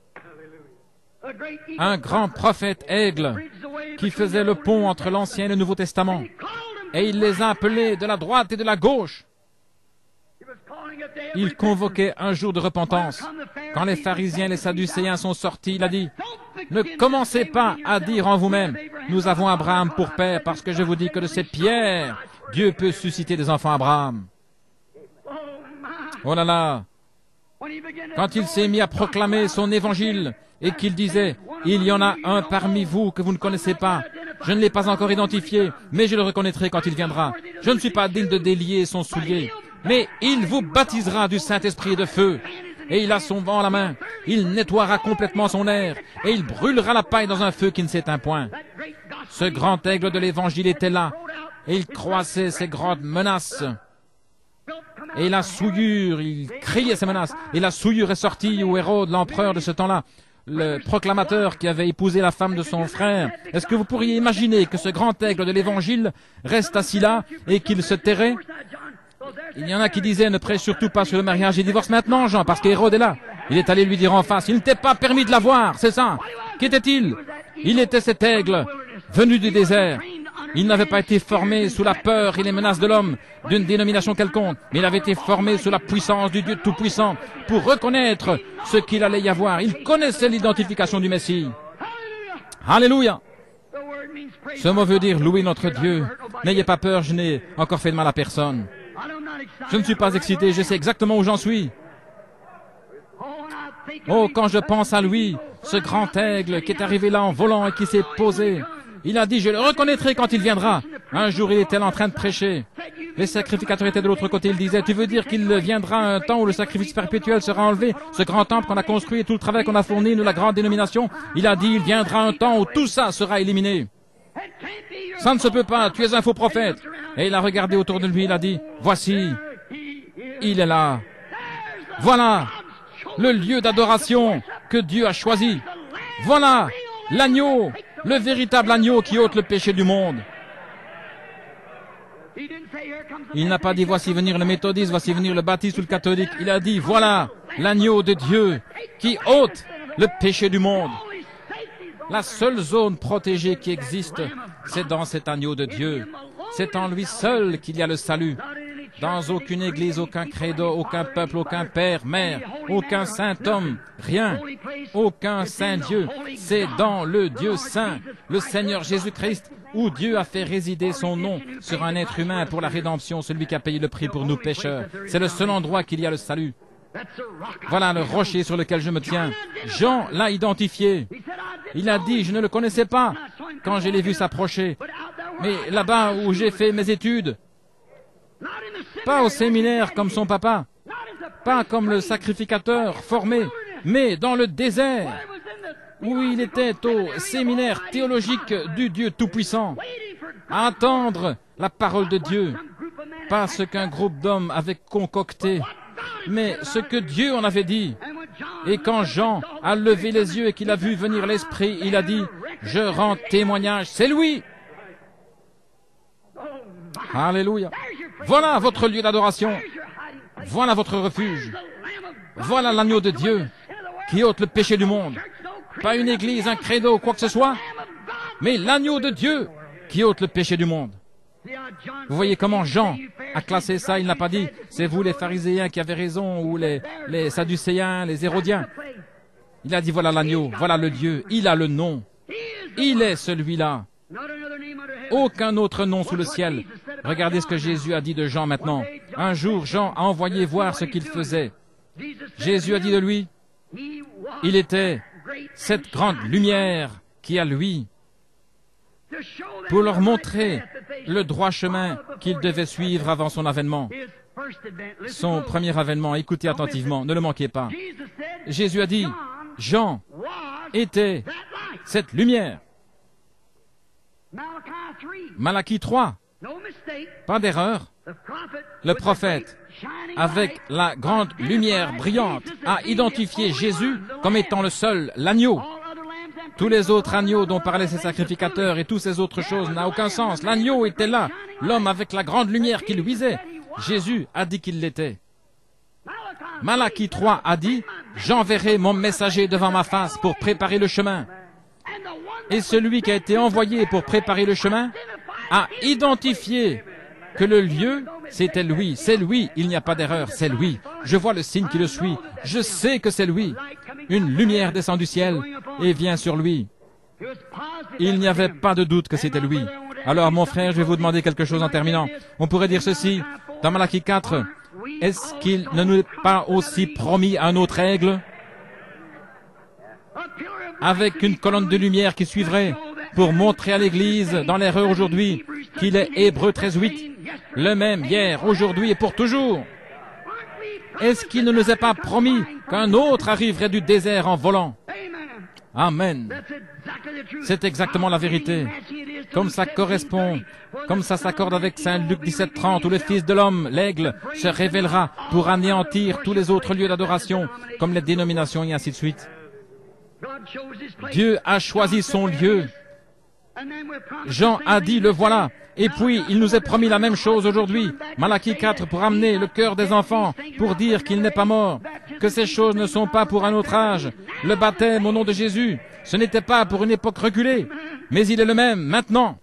Un grand prophète aigle qui faisait le pont entre l'Ancien et le Nouveau Testament. Et il les a appelés de la droite et de la gauche. Il convoquait un jour de repentance. Quand les pharisiens et les sadducéens sont sortis, il a dit, « Ne commencez pas à dire en vous-même, nous avons Abraham pour père, parce que je vous dis que de ces pierres, Dieu peut susciter des enfants Abraham. » Oh là là! Quand il s'est mis à proclamer son évangile et qu'il disait, « Il y en a un parmi vous que vous ne connaissez pas. Je ne l'ai pas encore identifié, mais je le reconnaîtrai quand il viendra. Je ne suis pas digne de délier son soulier. Mais il vous baptisera du Saint-Esprit et de feu. Et il a son vent à la main. Il nettoiera complètement son air. Et il brûlera la paille dans un feu qui ne s'éteint point. » Ce grand aigle de l'Évangile était là. Et il croissait ses grandes menaces. Et la souillure, il criait ses menaces. Et la souillure est sortie où Hérode, l'empereur de ce temps-là, le proclamateur qui avait épousé la femme de son frère. Est-ce que vous pourriez imaginer que ce grand aigle de l'Évangile reste assis là et qu'il se tairait? Il y en a qui disaient, ne prêche surtout pas sur le mariage et divorce maintenant, Jean, parce qu'Hérode est là. Il est allé lui dire en face, il ne t'est pas permis de la voir, c'est ça. Qu'était-il? Il était cet aigle, venu du désert. Il n'avait pas été formé sous la peur et les menaces de l'homme, d'une dénomination quelconque, mais il avait été formé sous la puissance du Dieu Tout-Puissant, pour reconnaître ce qu'il allait y avoir. Il connaissait l'identification du Messie. Alléluia! Ce mot veut dire louer notre Dieu. N'ayez pas peur, je n'ai encore fait de mal à personne. Je ne suis pas excité, je sais exactement où j'en suis. Oh, quand je pense à lui, ce grand aigle qui est arrivé là en volant et qui s'est posé, il a dit, je le reconnaîtrai quand il viendra. Un jour, il était en train de prêcher. Les sacrificateurs étaient de l'autre côté. Ils disaient, tu veux dire qu'il viendra un temps où le sacrifice perpétuel sera enlevé, ce grand temple qu'on a construit et tout le travail qu'on a fourni, nous, la grande dénomination? Il a dit, il viendra un temps où tout ça sera éliminé. Ça ne se peut pas, tu es un faux prophète. Et il a regardé autour de lui, il a dit, voici, il est là. Voilà le lieu d'adoration que Dieu a choisi. Voilà l'agneau, le véritable agneau qui ôte le péché du monde. Il n'a pas dit, voici venir le méthodiste, voici venir le baptiste ou le catholique. Il a dit, voilà l'agneau de Dieu qui ôte le péché du monde. La seule zone protégée qui existe, c'est dans cet agneau de Dieu. C'est en lui seul qu'il y a le salut. Dans aucune église, aucun credo, aucun peuple, aucun père, mère, aucun saint homme, rien, aucun saint Dieu. C'est dans le Dieu saint, le Seigneur Jésus-Christ, où Dieu a fait résider son nom sur un être humain pour la rédemption, celui qui a payé le prix pour nous pécheurs. C'est le seul endroit qu'il y a le salut. Voilà le rocher sur lequel je me tiens. Jean l'a identifié. Il a dit, je ne le connaissais pas quand je l'ai vu s'approcher. Mais là-bas où j'ai fait mes études, pas au séminaire comme son papa, pas comme le sacrificateur formé, mais dans le désert, où il était au séminaire théologique du Dieu Tout-Puissant, à attendre la parole de Dieu, pas ce qu'un groupe d'hommes avait concocté, mais ce que Dieu en avait dit. Et quand Jean a levé les yeux et qu'il a vu venir l'Esprit, il a dit, je rends témoignage, c'est lui. Alléluia. Voilà votre lieu d'adoration. Voilà votre refuge. Voilà l'agneau de Dieu qui ôte le péché du monde. Pas une église, un credo, quoi que ce soit, mais l'agneau de Dieu qui ôte le péché du monde. Vous voyez comment Jean a classé ça. Il n'a pas dit, c'est vous les pharisiens qui avez raison, ou les sadducéens, les hérodiens. Il a dit, voilà l'agneau, voilà le Dieu, il a le nom. Il est celui-là. Aucun autre nom sous le ciel. Regardez ce que Jésus a dit de Jean maintenant. Un jour, Jean a envoyé voir ce qu'il faisait. Jésus a dit de lui, il était cette grande lumière qui a lui, pour leur montrer le droit chemin qu'ils devaient suivre avant son avènement. Son premier avènement, écoutez attentivement, ne le manquez pas. Jésus a dit, Jean était cette lumière. Malachie 3, pas d'erreur. Le prophète, avec la grande lumière brillante, a identifié Jésus comme étant le seul, l'agneau. Tous les autres agneaux dont parlaient ces sacrificateurs et toutes ces autres choses n'ont aucun sens. L'agneau était là, l'homme avec la grande lumière qui luisait. Jésus a dit qu'il l'était. Malachie 3 a dit, j'enverrai mon messager devant ma face pour préparer le chemin. Et celui qui a été envoyé pour préparer le chemin a identifié que le lieu, c'était lui. C'est lui, il n'y a pas d'erreur, c'est lui. Je vois le signe qui le suit. Je sais que c'est lui. Une lumière descend du ciel et vient sur lui. Il n'y avait pas de doute que c'était lui. Alors, mon frère, je vais vous demander quelque chose en terminant. On pourrait dire ceci, dans Malachie 4, est-ce qu'il ne nous est pas aussi promis un autre aigle, avec une colonne de lumière qui suivrait, pour montrer à l'Église, dans l'erreur aujourd'hui, qu'il est Hébreux 13:8, le même hier, aujourd'hui et pour toujours. Est-ce qu'il ne nous est pas promis qu'un autre arriverait du désert en volant? Amen. C'est exactement la vérité. Comme ça correspond, comme ça s'accorde avec Saint Luc 17:30, où le Fils de l'homme, l'aigle, se révélera pour anéantir tous les autres lieux d'adoration, comme les dénominations et ainsi de suite. Dieu a choisi son lieu. Jean a dit, le voilà. Et puis, il nous est promis la même chose aujourd'hui. Malachie 4 pour amener le cœur des enfants, pour dire qu'il n'est pas mort, que ces choses ne sont pas pour un autre âge. Le baptême au nom de Jésus, ce n'était pas pour une époque reculée, mais il est le même maintenant.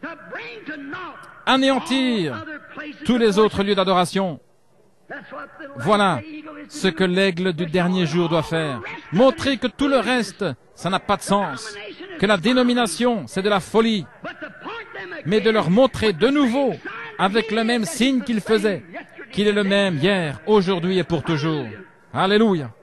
Anéantir tous les autres lieux d'adoration. Voilà ce que l'aigle du dernier jour doit faire. Montrer que tout le reste, ça n'a pas de sens. Que la dénomination, c'est de la folie. Mais de leur montrer de nouveau, avec le même signe qu'il faisait, qu'il est le même hier, aujourd'hui et pour toujours. Alléluia.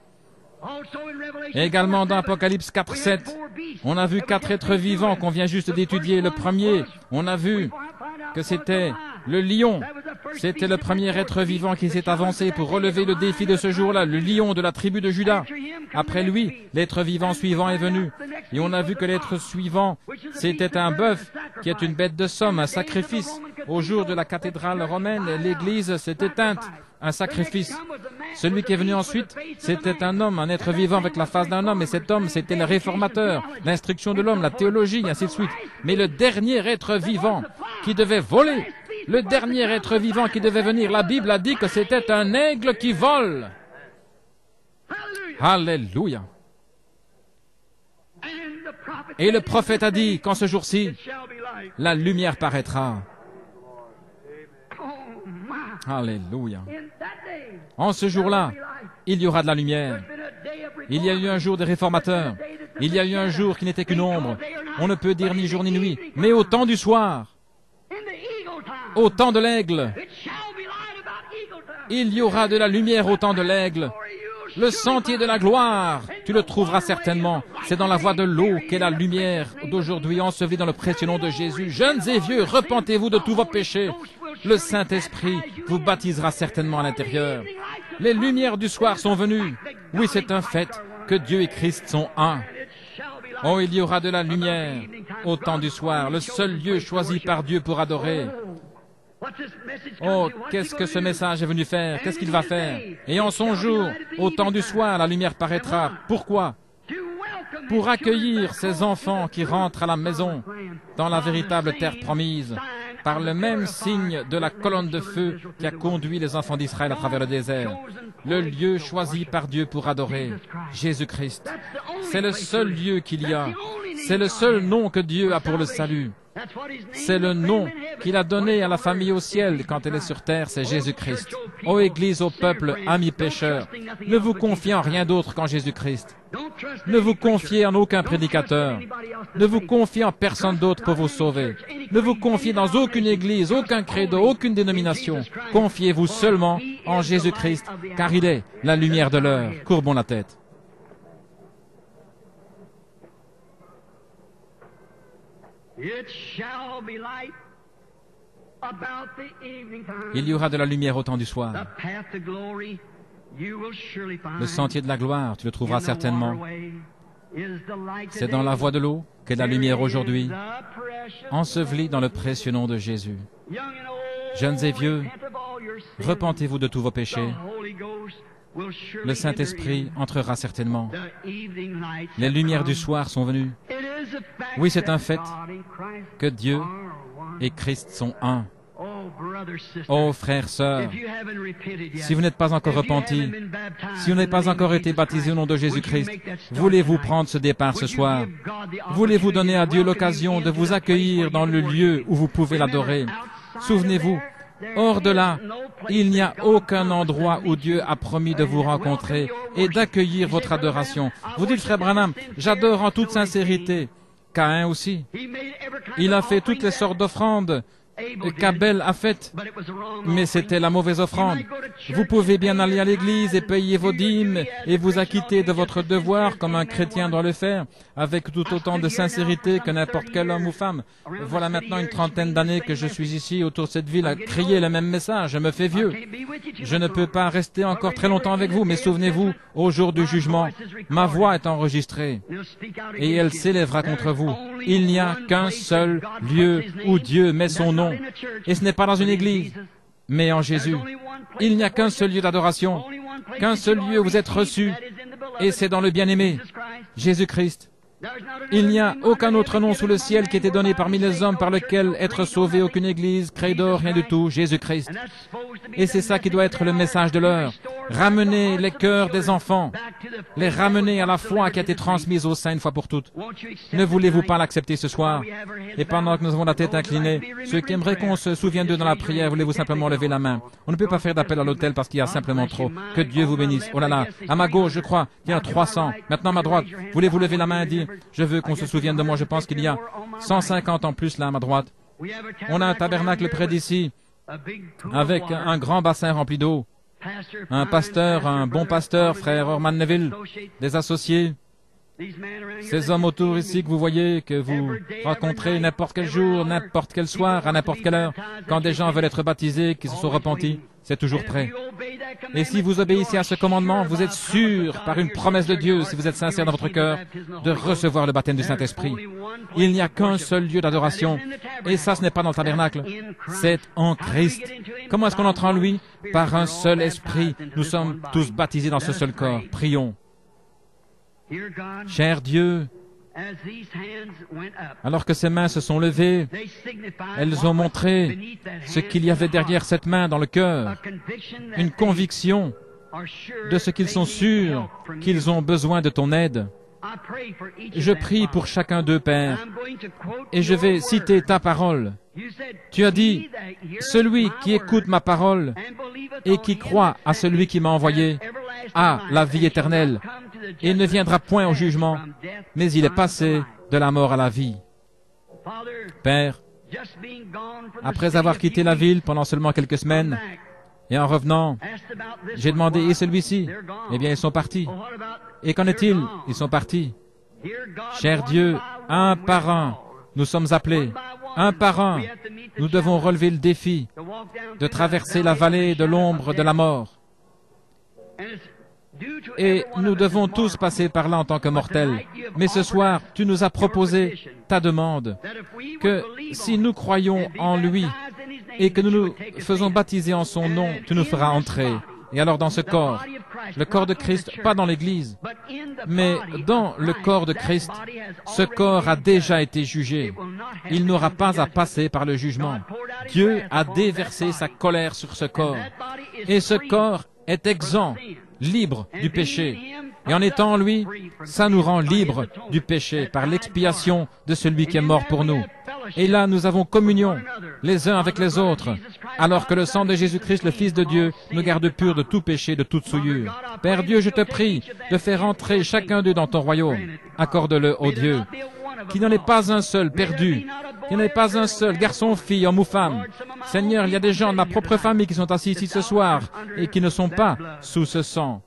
Et également dans Apocalypse 4:7, on a vu 4 êtres vivants qu'on vient juste d'étudier. Le premier, on a vu que c'était le lion, C'était le premier être vivant qui s'est avancé pour relever le défi de ce jour-là, le lion de la tribu de Juda. Après lui, l'être vivant suivant est venu. Et on a vu que l'être suivant, c'était un bœuf, qui est une bête de somme, un sacrifice. Au jour de la cathédrale romaine, l'église s'est éteinte, un sacrifice. Celui qui est venu ensuite, c'était un homme, un être vivant avec la face d'un homme, et cet homme, c'était le réformateur, l'instruction de l'homme, la théologie, ainsi de suite. Mais le dernier être vivant qui devait voler, le dernier être vivant qui devait venir, la Bible a dit que c'était un aigle qui vole. Alléluia. Et le prophète a dit qu'en ce jour-ci, la lumière paraîtra. Alléluia. En ce jour-là, il y aura de la lumière. Il y a eu un jour des réformateurs. Il y a eu un jour qui n'était qu'une ombre. On ne peut dire ni jour ni nuit, mais au temps du soir, au temps de l'aigle, il y aura de la lumière au temps de l'aigle. Le sentier de la gloire, tu le trouveras certainement. C'est dans la voie de l'eau qu'est la lumière d'aujourd'hui, ensevelie dans le précieux nom de Jésus. Jeunes et vieux, repentez-vous de tous vos péchés. Le Saint-Esprit vous baptisera certainement à l'intérieur. Les lumières du soir sont venues. Oui, c'est un fait que Dieu et Christ sont un. Oh, il y aura de la lumière au temps du soir, le seul lieu choisi par Dieu pour adorer. Oh, qu'est-ce que ce message est venu faire? Qu'est-ce qu'il va faire? Et en son jour, au temps du soir, la lumière paraîtra. Pourquoi? Pour accueillir ces enfants qui rentrent à la maison, dans la véritable terre promise, par le même signe de la colonne de feu qui a conduit les enfants d'Israël à travers le désert. Le lieu choisi par Dieu pour adorer Jésus-Christ. C'est le seul lieu qu'il y a. C'est le seul nom que Dieu a pour le salut. C'est le nom qu'il a donné à la famille au ciel quand elle est sur terre, c'est Jésus-Christ. Ô Église, ô peuple, amis pécheurs, ne vous confiez en rien d'autre qu'en Jésus-Christ. Ne vous confiez en aucun prédicateur. Ne vous confiez en personne d'autre pour vous sauver. Ne vous confiez dans aucune église, aucun credo, aucune dénomination. Confiez-vous seulement en Jésus-Christ, car il est la lumière de l'heure. Courbons la tête. Il y aura de la lumière au temps du soir. Le sentier de la gloire, tu le trouveras certainement. C'est dans la voie de l'eau qu'est la lumière aujourd'hui, ensevelie dans le précieux nom de Jésus. Jeunes et vieux, repentez-vous de tous vos péchés. Le Saint-Esprit entrera certainement. Les lumières du soir sont venues. Oui, c'est un fait que Dieu et Christ sont un. Oh, frères, sœurs, si vous n'êtes pas encore repentis, si vous n'avez pas encore été baptisés au nom de Jésus-Christ, voulez-vous prendre ce départ ce soir? Voulez-vous donner à Dieu l'occasion de vous accueillir dans le lieu où vous pouvez l'adorer? Souvenez-vous, hors de là, il n'y a aucun endroit où Dieu a promis de vous rencontrer et d'accueillir votre adoration. Vous dites, frère Branham, j'adore en toute sincérité. Caïn aussi. Il a fait toutes les sortes d'offrandes qu'Abel a faites, mais c'était la mauvaise offrande. Vous pouvez bien aller à l'église et payer vos dîmes et vous acquitter de votre devoir comme un chrétien doit le faire, avec tout autant de sincérité que n'importe quel homme ou femme. Voilà maintenant une trentaine d'années que je suis ici autour de cette ville à crier le même message. Je me fais vieux. Je ne peux pas rester encore très longtemps avec vous, mais souvenez-vous, au jour du jugement, ma voix est enregistrée et elle s'élèvera contre vous. Il n'y a qu'un seul lieu où Dieu met son nom. Et ce n'est pas dans une église, mais en Jésus. Il n'y a qu'un seul lieu d'adoration, qu'un seul lieu où vous êtes reçus, et c'est dans le bien-aimé, Jésus-Christ. Il n'y a aucun autre nom sous le ciel qui ait été donné parmi les hommes par lequel être sauvé, aucune église, credo, rien du tout, Jésus-Christ. Et c'est ça qui doit être le message de l'heure. Ramener les cœurs des enfants, les ramener à la foi qui a été transmise au sein une fois pour toutes. Ne voulez-vous pas l'accepter ce soir? Et pendant que nous avons la tête inclinée, ceux qui aimeraient qu'on se souvienne d'eux dans la prière, voulez-vous simplement lever la main? On ne peut pas faire d'appel à l'autel parce qu'il y a simplement trop. Que Dieu vous bénisse. Oh là là, à ma gauche, je crois, il y a 300. Maintenant à ma droite, voulez-vous lever la main et dire, je veux qu'on se souvienne de moi. Je pense qu'il y a 150 en plus là à ma droite. On a un tabernacle près d'ici, avec un grand bassin rempli d'eau. Un pasteur, un bon pasteur, frère Orman Neville, des associés. Ces hommes autour ici que vous voyez, que vous rencontrez n'importe quel jour, n'importe quel soir, à n'importe quelle heure, quand des gens veulent être baptisés, qui se sont repentis, c'est toujours prêt. Et si vous obéissez à ce commandement, vous êtes sûr, par une promesse de Dieu, si vous êtes sincère dans votre cœur, de recevoir le baptême du Saint-Esprit. Il n'y a qu'un seul lieu d'adoration, et ça, ce n'est pas dans le tabernacle, c'est en Christ. Comment est-ce qu'on entre en lui? Par un seul esprit. Nous sommes tous baptisés dans ce seul corps. Prions. Cher Dieu, alors que ces mains se sont levées, elles ont montré ce qu'il y avait derrière cette main dans le cœur, une conviction de ce qu'ils sont sûrs qu'ils ont besoin de ton aide. Je prie pour chacun d'eux, Père, et je vais citer ta parole. Tu as dit, « Celui qui écoute ma parole et qui croit à celui qui m'a envoyé a la vie éternelle. Il ne viendra point au jugement, mais il est passé de la mort à la vie. » Père, après avoir quitté la ville pendant seulement quelques semaines, et en revenant, j'ai demandé, et celui-ci? Eh bien, ils sont partis. Et qu'en est-il? Ils sont partis. Cher Dieu, un par un, nous sommes appelés. Un par un, nous devons relever le défi de traverser la vallée de l'ombre de la mort. Et nous devons tous passer par là en tant que mortels. Mais ce soir, tu nous as proposé ta demande, que si nous croyons en lui et que nous nous faisons baptiser en son nom, tu nous feras entrer. Et alors dans ce corps, le corps de Christ, pas dans l'Église, mais dans le corps de Christ, ce corps a déjà été jugé. Il n'aura pas à passer par le jugement. Dieu a déversé sa colère sur ce corps. Et ce corps est exempt, libre du péché. Et en étant en lui, ça nous rend libres du péché par l'expiation de celui qui est mort pour nous. Et là, nous avons communion les uns avec les autres, alors que le sang de Jésus-Christ, le Fils de Dieu, nous garde purs de tout péché, de toute souillure. Père Dieu, je te prie de faire entrer chacun d'eux dans ton royaume. Accorde-le, ô Dieu, qu'il n'y en ait pas un seul perdu, qu'il n'y en ait pas un seul, garçon, fille, homme ou femme. Seigneur, il y a des gens de ma propre famille qui sont assis ici ce soir et qui ne sont pas sous ce sang.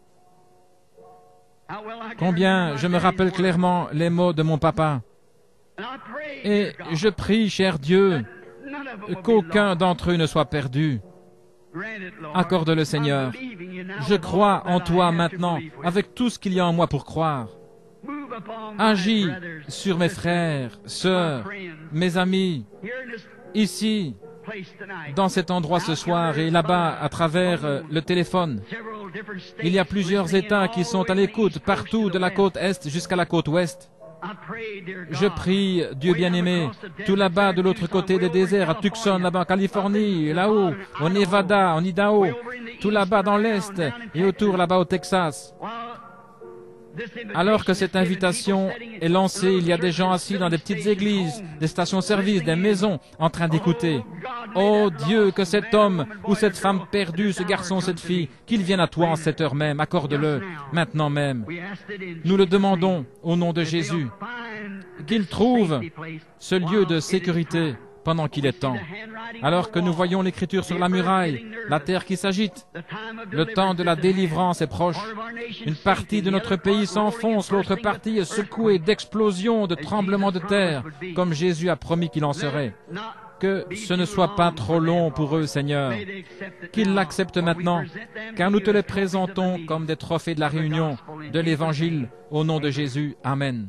Combien je me rappelle clairement les mots de mon papa. Et je prie, cher Dieu, qu'aucun d'entre eux ne soit perdu. Accorde-le, Seigneur. Je crois en toi maintenant, avec tout ce qu'il y a en moi pour croire. Agis sur mes frères, sœurs, mes amis, ici, dans cet endroit ce soir et là-bas à travers le téléphone. Il y a plusieurs États qui sont à l'écoute partout de la côte Est jusqu'à la côte Ouest. Je prie, Dieu bien-aimé, tout là-bas de l'autre côté des déserts, à Tucson, là-bas en Californie, là-haut, au Nevada, en Idaho, tout là-bas dans l'Est et autour là-bas au Texas. Alors que cette invitation est lancée, il y a des gens assis dans des petites églises, des stations-service, des maisons, en train d'écouter. Oh Dieu, que cet homme ou cette femme perdue, ce garçon, cette fille, qu'il vienne à toi en cette heure même, accorde-le, maintenant même. Nous le demandons au nom de Jésus, qu'il trouve ce lieu de sécurité pendant qu'il est temps. Alors que nous voyons l'écriture sur la muraille, la terre qui s'agite, le temps de la délivrance est proche. Une partie de notre pays s'enfonce, l'autre partie est secouée d'explosions, de tremblements de terre, comme Jésus a promis qu'il en serait. Que ce ne soit pas trop long pour eux, Seigneur. Qu'ils l'acceptent maintenant, car nous te les présentons comme des trophées de la réunion de l'Évangile, au nom de Jésus. Amen.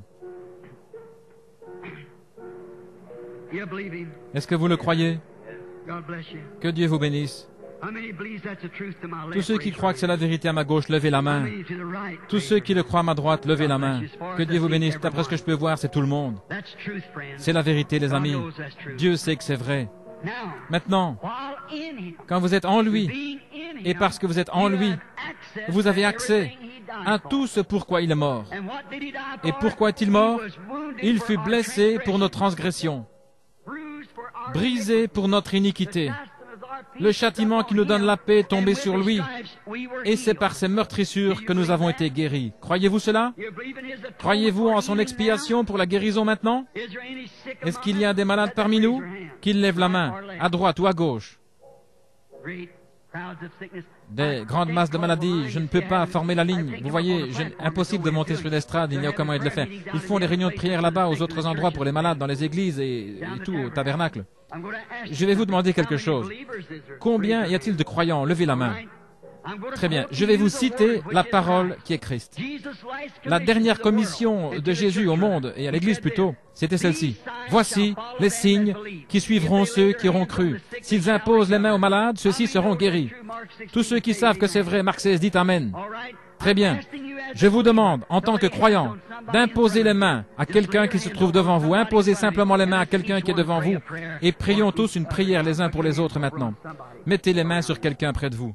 Est-ce que vous le croyez? Que Dieu vous bénisse. Tous ceux qui croient que c'est la vérité à ma gauche, levez la main. Tous ceux qui le croient à ma droite, levez la main. Que Dieu vous bénisse. D'après ce que je peux voir, c'est tout le monde. C'est la vérité, les amis. Dieu sait que c'est vrai. Maintenant, quand vous êtes en lui, et parce que vous êtes en lui, vous avez accès à tout ce pourquoi il est mort. Et pourquoi est-il mort? Il fut blessé pour nos transgressions, brisé pour notre iniquité. Le châtiment qui nous donne la paix est tombé sur lui, et c'est par ses meurtrissures que nous avons été guéris. Croyez-vous cela? Croyez-vous en son expiation pour la guérison maintenant? Est-ce qu'il y a des malades parmi nous? Qu'ils lèvent la main, à droite ou à gauche. des grandes masses de maladies. Je ne peux pas former la ligne. Vous voyez, impossible de monter sur l'estrade, il n'y a aucun moyen de le faire. Ils font des réunions de prière là-bas, aux autres endroits pour les malades, dans les églises et tout, au tabernacle. Je vais vous demander quelque chose. Combien y a-t-il de croyants? Levez la main. Très bien. Je vais vous citer la parole qui est Christ. La dernière commission de Jésus au monde, et à l'Église plutôt, c'était celle-ci. Voici les signes qui suivront ceux qui auront cru. S'ils imposent les mains aux malades, ceux-ci seront guéris. Tous ceux qui savent que c'est vrai, Marc 16 dit Amen. Très bien. Je vous demande, en tant que croyant, d'imposer les mains à quelqu'un qui se trouve devant vous. Imposez simplement les mains à quelqu'un qui est devant vous. Et prions tous une prière les uns pour les autres maintenant. Mettez les mains sur quelqu'un près de vous.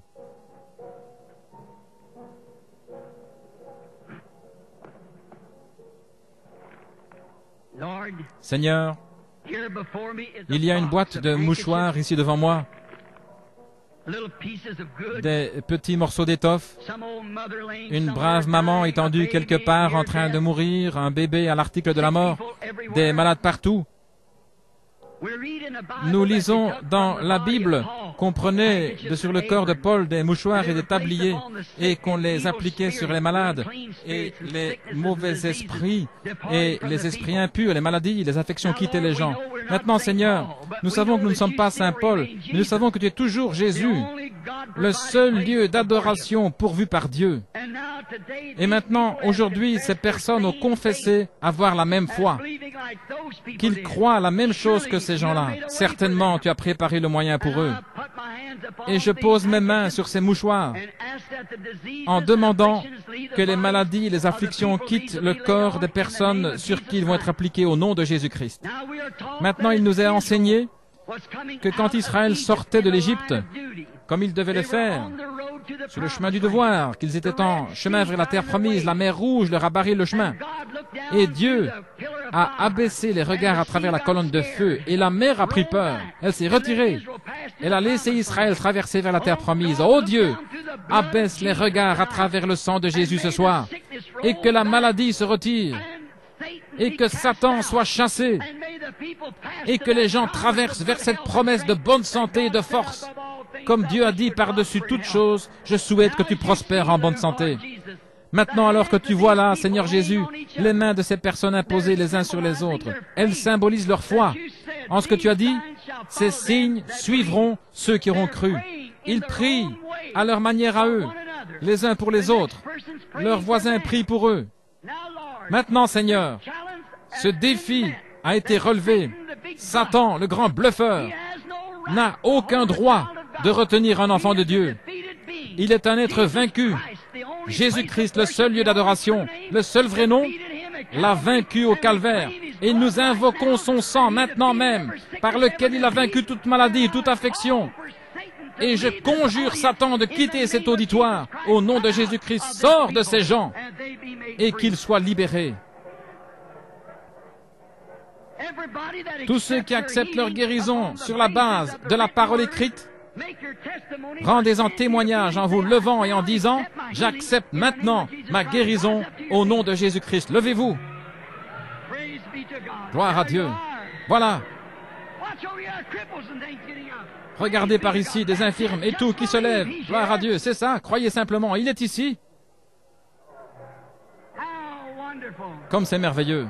Seigneur, il y a une boîte de mouchoirs ici devant moi, des petits morceaux d'étoffe, une brave maman étendue quelque part en train de mourir, un bébé à l'article de la mort, des malades partout. Nous lisons dans la Bible qu'on prenait sur le corps de Paul des mouchoirs et des tabliers et qu'on les appliquait sur les malades et les mauvais esprits et les esprits impurs, les maladies, les affections quittaient les gens. Maintenant, Seigneur, nous savons que nous ne sommes pas Saint Paul, mais nous savons que tu es toujours Jésus, le seul lieu d'adoration pourvu par Dieu. Et maintenant, aujourd'hui, ces personnes ont confessé avoir la même foi, qu'ils croient la même chose que ces gens-là. Certainement, tu as préparé le moyen pour eux. Et je pose mes mains sur ces mouchoirs en demandant que les maladies et les afflictions quittent le corps des personnes sur qui ils vont être appliqués au nom de Jésus-Christ. Maintenant, il nous est enseigné que quand Israël sortait de l'Égypte, comme il devait le faire, sur le chemin du devoir, qu'ils étaient en chemin vers la terre promise, la mer Rouge leur a barré le chemin. Et Dieu a abaissé les regards à travers la colonne de feu, et la mer a pris peur. Elle s'est retirée. Elle a laissé Israël traverser vers la terre promise. Oh Dieu, abaisse les regards à travers le sang de Jésus ce soir, et que la maladie se retire, et que Satan soit chassé, et que les gens traversent vers cette promesse de bonne santé et de force. Comme Dieu a dit par-dessus toute chose, je souhaite que tu prospères en bonne santé. Maintenant, alors que tu vois là, Seigneur Jésus, les mains de ces personnes imposées les uns sur les autres, elles symbolisent leur foi. En ce que tu as dit, ces signes suivront ceux qui auront cru. Ils prient à leur manière à eux, les uns pour les autres. Leurs voisins prient pour eux. Maintenant, Seigneur, ce défi a été relevé. Satan, le grand bluffeur, n'a aucun droit de retenir un enfant de Dieu. Il est un être vaincu. Jésus-Christ, le seul lieu d'adoration, le seul vrai nom, l'a vaincu au calvaire. Et nous invoquons son sang maintenant même, par lequel il a vaincu toute maladie, toute affection. Et je conjure Satan de quitter cet auditoire. Au nom de Jésus-Christ, sors de ces gens et qu'ils soient libérés. Tous ceux qui acceptent leur guérison sur la base de la parole écrite, rendez-en témoignage en vous levant et en disant, j'accepte maintenant ma guérison au nom de Jésus-Christ. Levez-vous. Gloire à Dieu. Voilà. Regardez par ici des infirmes et tout qui se lèvent. Gloire à Dieu. C'est ça. Croyez simplement. Il est ici. Comme c'est merveilleux.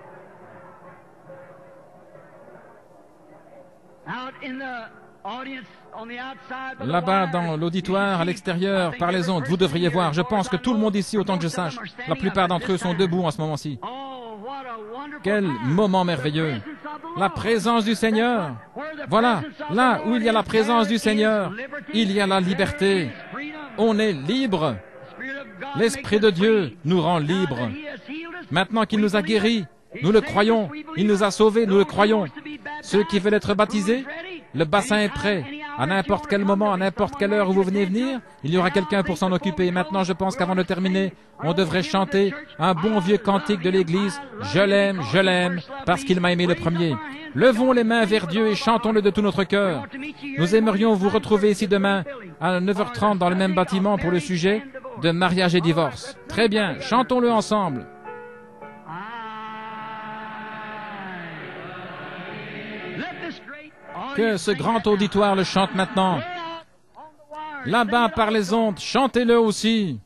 Là-bas, dans l'auditoire, à l'extérieur, par les ondes, vous devriez voir. Je pense que tout le monde ici, autant que je sache, la plupart d'entre eux sont debout en ce moment-ci. Quel moment merveilleux! La présence du Seigneur. Voilà, là où il y a la présence du Seigneur, il y a la liberté. On est libre. L'Esprit de Dieu nous rend libres. Maintenant qu'il nous a guéris, nous le croyons. Il nous a sauvés, nous le croyons. Ceux qui veulent être baptisés, le bassin est prêt. À n'importe quel moment, à n'importe quelle heure où vous venez venir, il y aura quelqu'un pour s'en occuper. Maintenant, je pense qu'avant de terminer, on devrait chanter un bon vieux cantique de l'Église. Je l'aime, parce qu'il m'a aimé le premier. Levons les mains vers Dieu et chantons-le de tout notre cœur. Nous aimerions vous retrouver ici demain à 9h30 dans le même bâtiment pour le sujet de mariage et divorce. Très bien, chantons-le ensemble. Que ce grand auditoire le chante maintenant. Là-bas par les ondes, chantez-le aussi.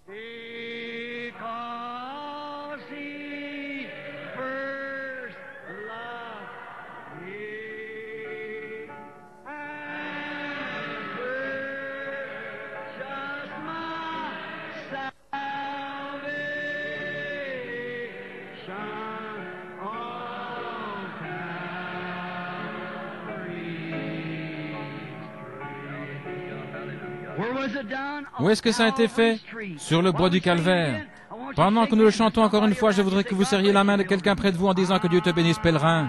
Où est-ce que ça a été fait? Sur le bois du Calvaire. Pendant que nous le chantons encore une fois, je voudrais que vous serriez la main de quelqu'un près de vous en disant que Dieu te bénisse, pèlerin.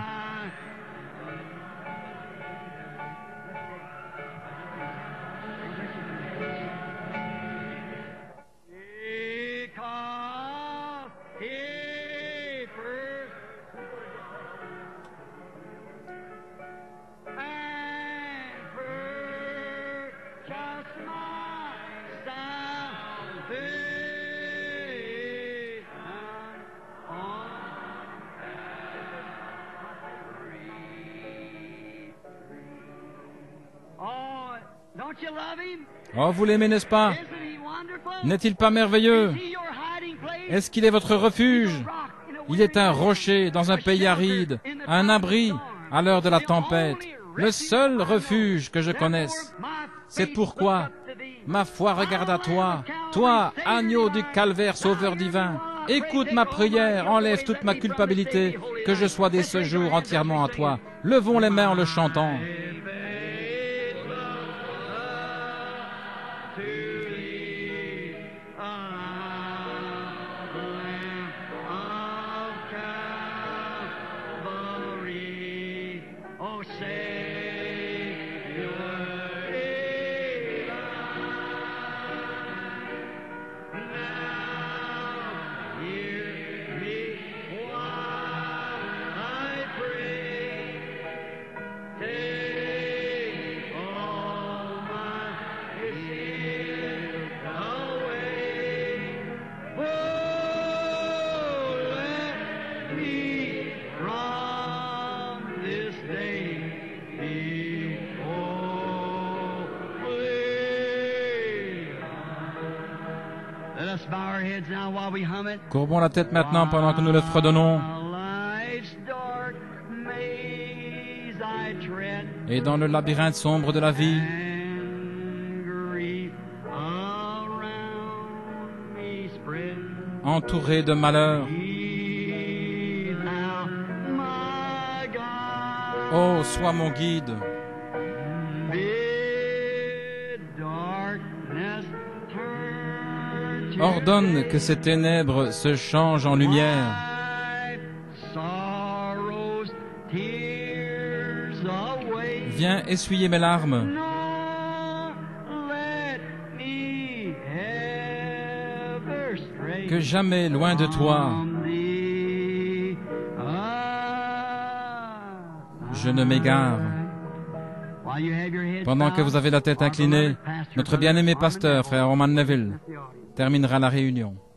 Oh, vous l'aimez, n'est-ce pas? N'est-il pas merveilleux? Est-ce qu'il est votre refuge? Il est un rocher dans un pays aride, un abri à l'heure de la tempête, le seul refuge que je connaisse. C'est pourquoi ma foi regarde à toi, toi, agneau du calvaire, sauveur divin. Écoute ma prière, enlève toute ma culpabilité, que je sois dès ce jour entièrement à toi. Levons les mains en le chantant. Courbons la tête maintenant pendant que nous le fredonnons. Et dans le labyrinthe sombre de la vie, entouré de malheurs, oh, sois mon guide. Ordonne que ces ténèbres se changent en lumière. Viens essuyer mes larmes. Que jamais loin de toi, je ne m'égare. Pendant que vous avez la tête inclinée, notre bien-aimé pasteur, frère Roman Neville, terminera la réunion.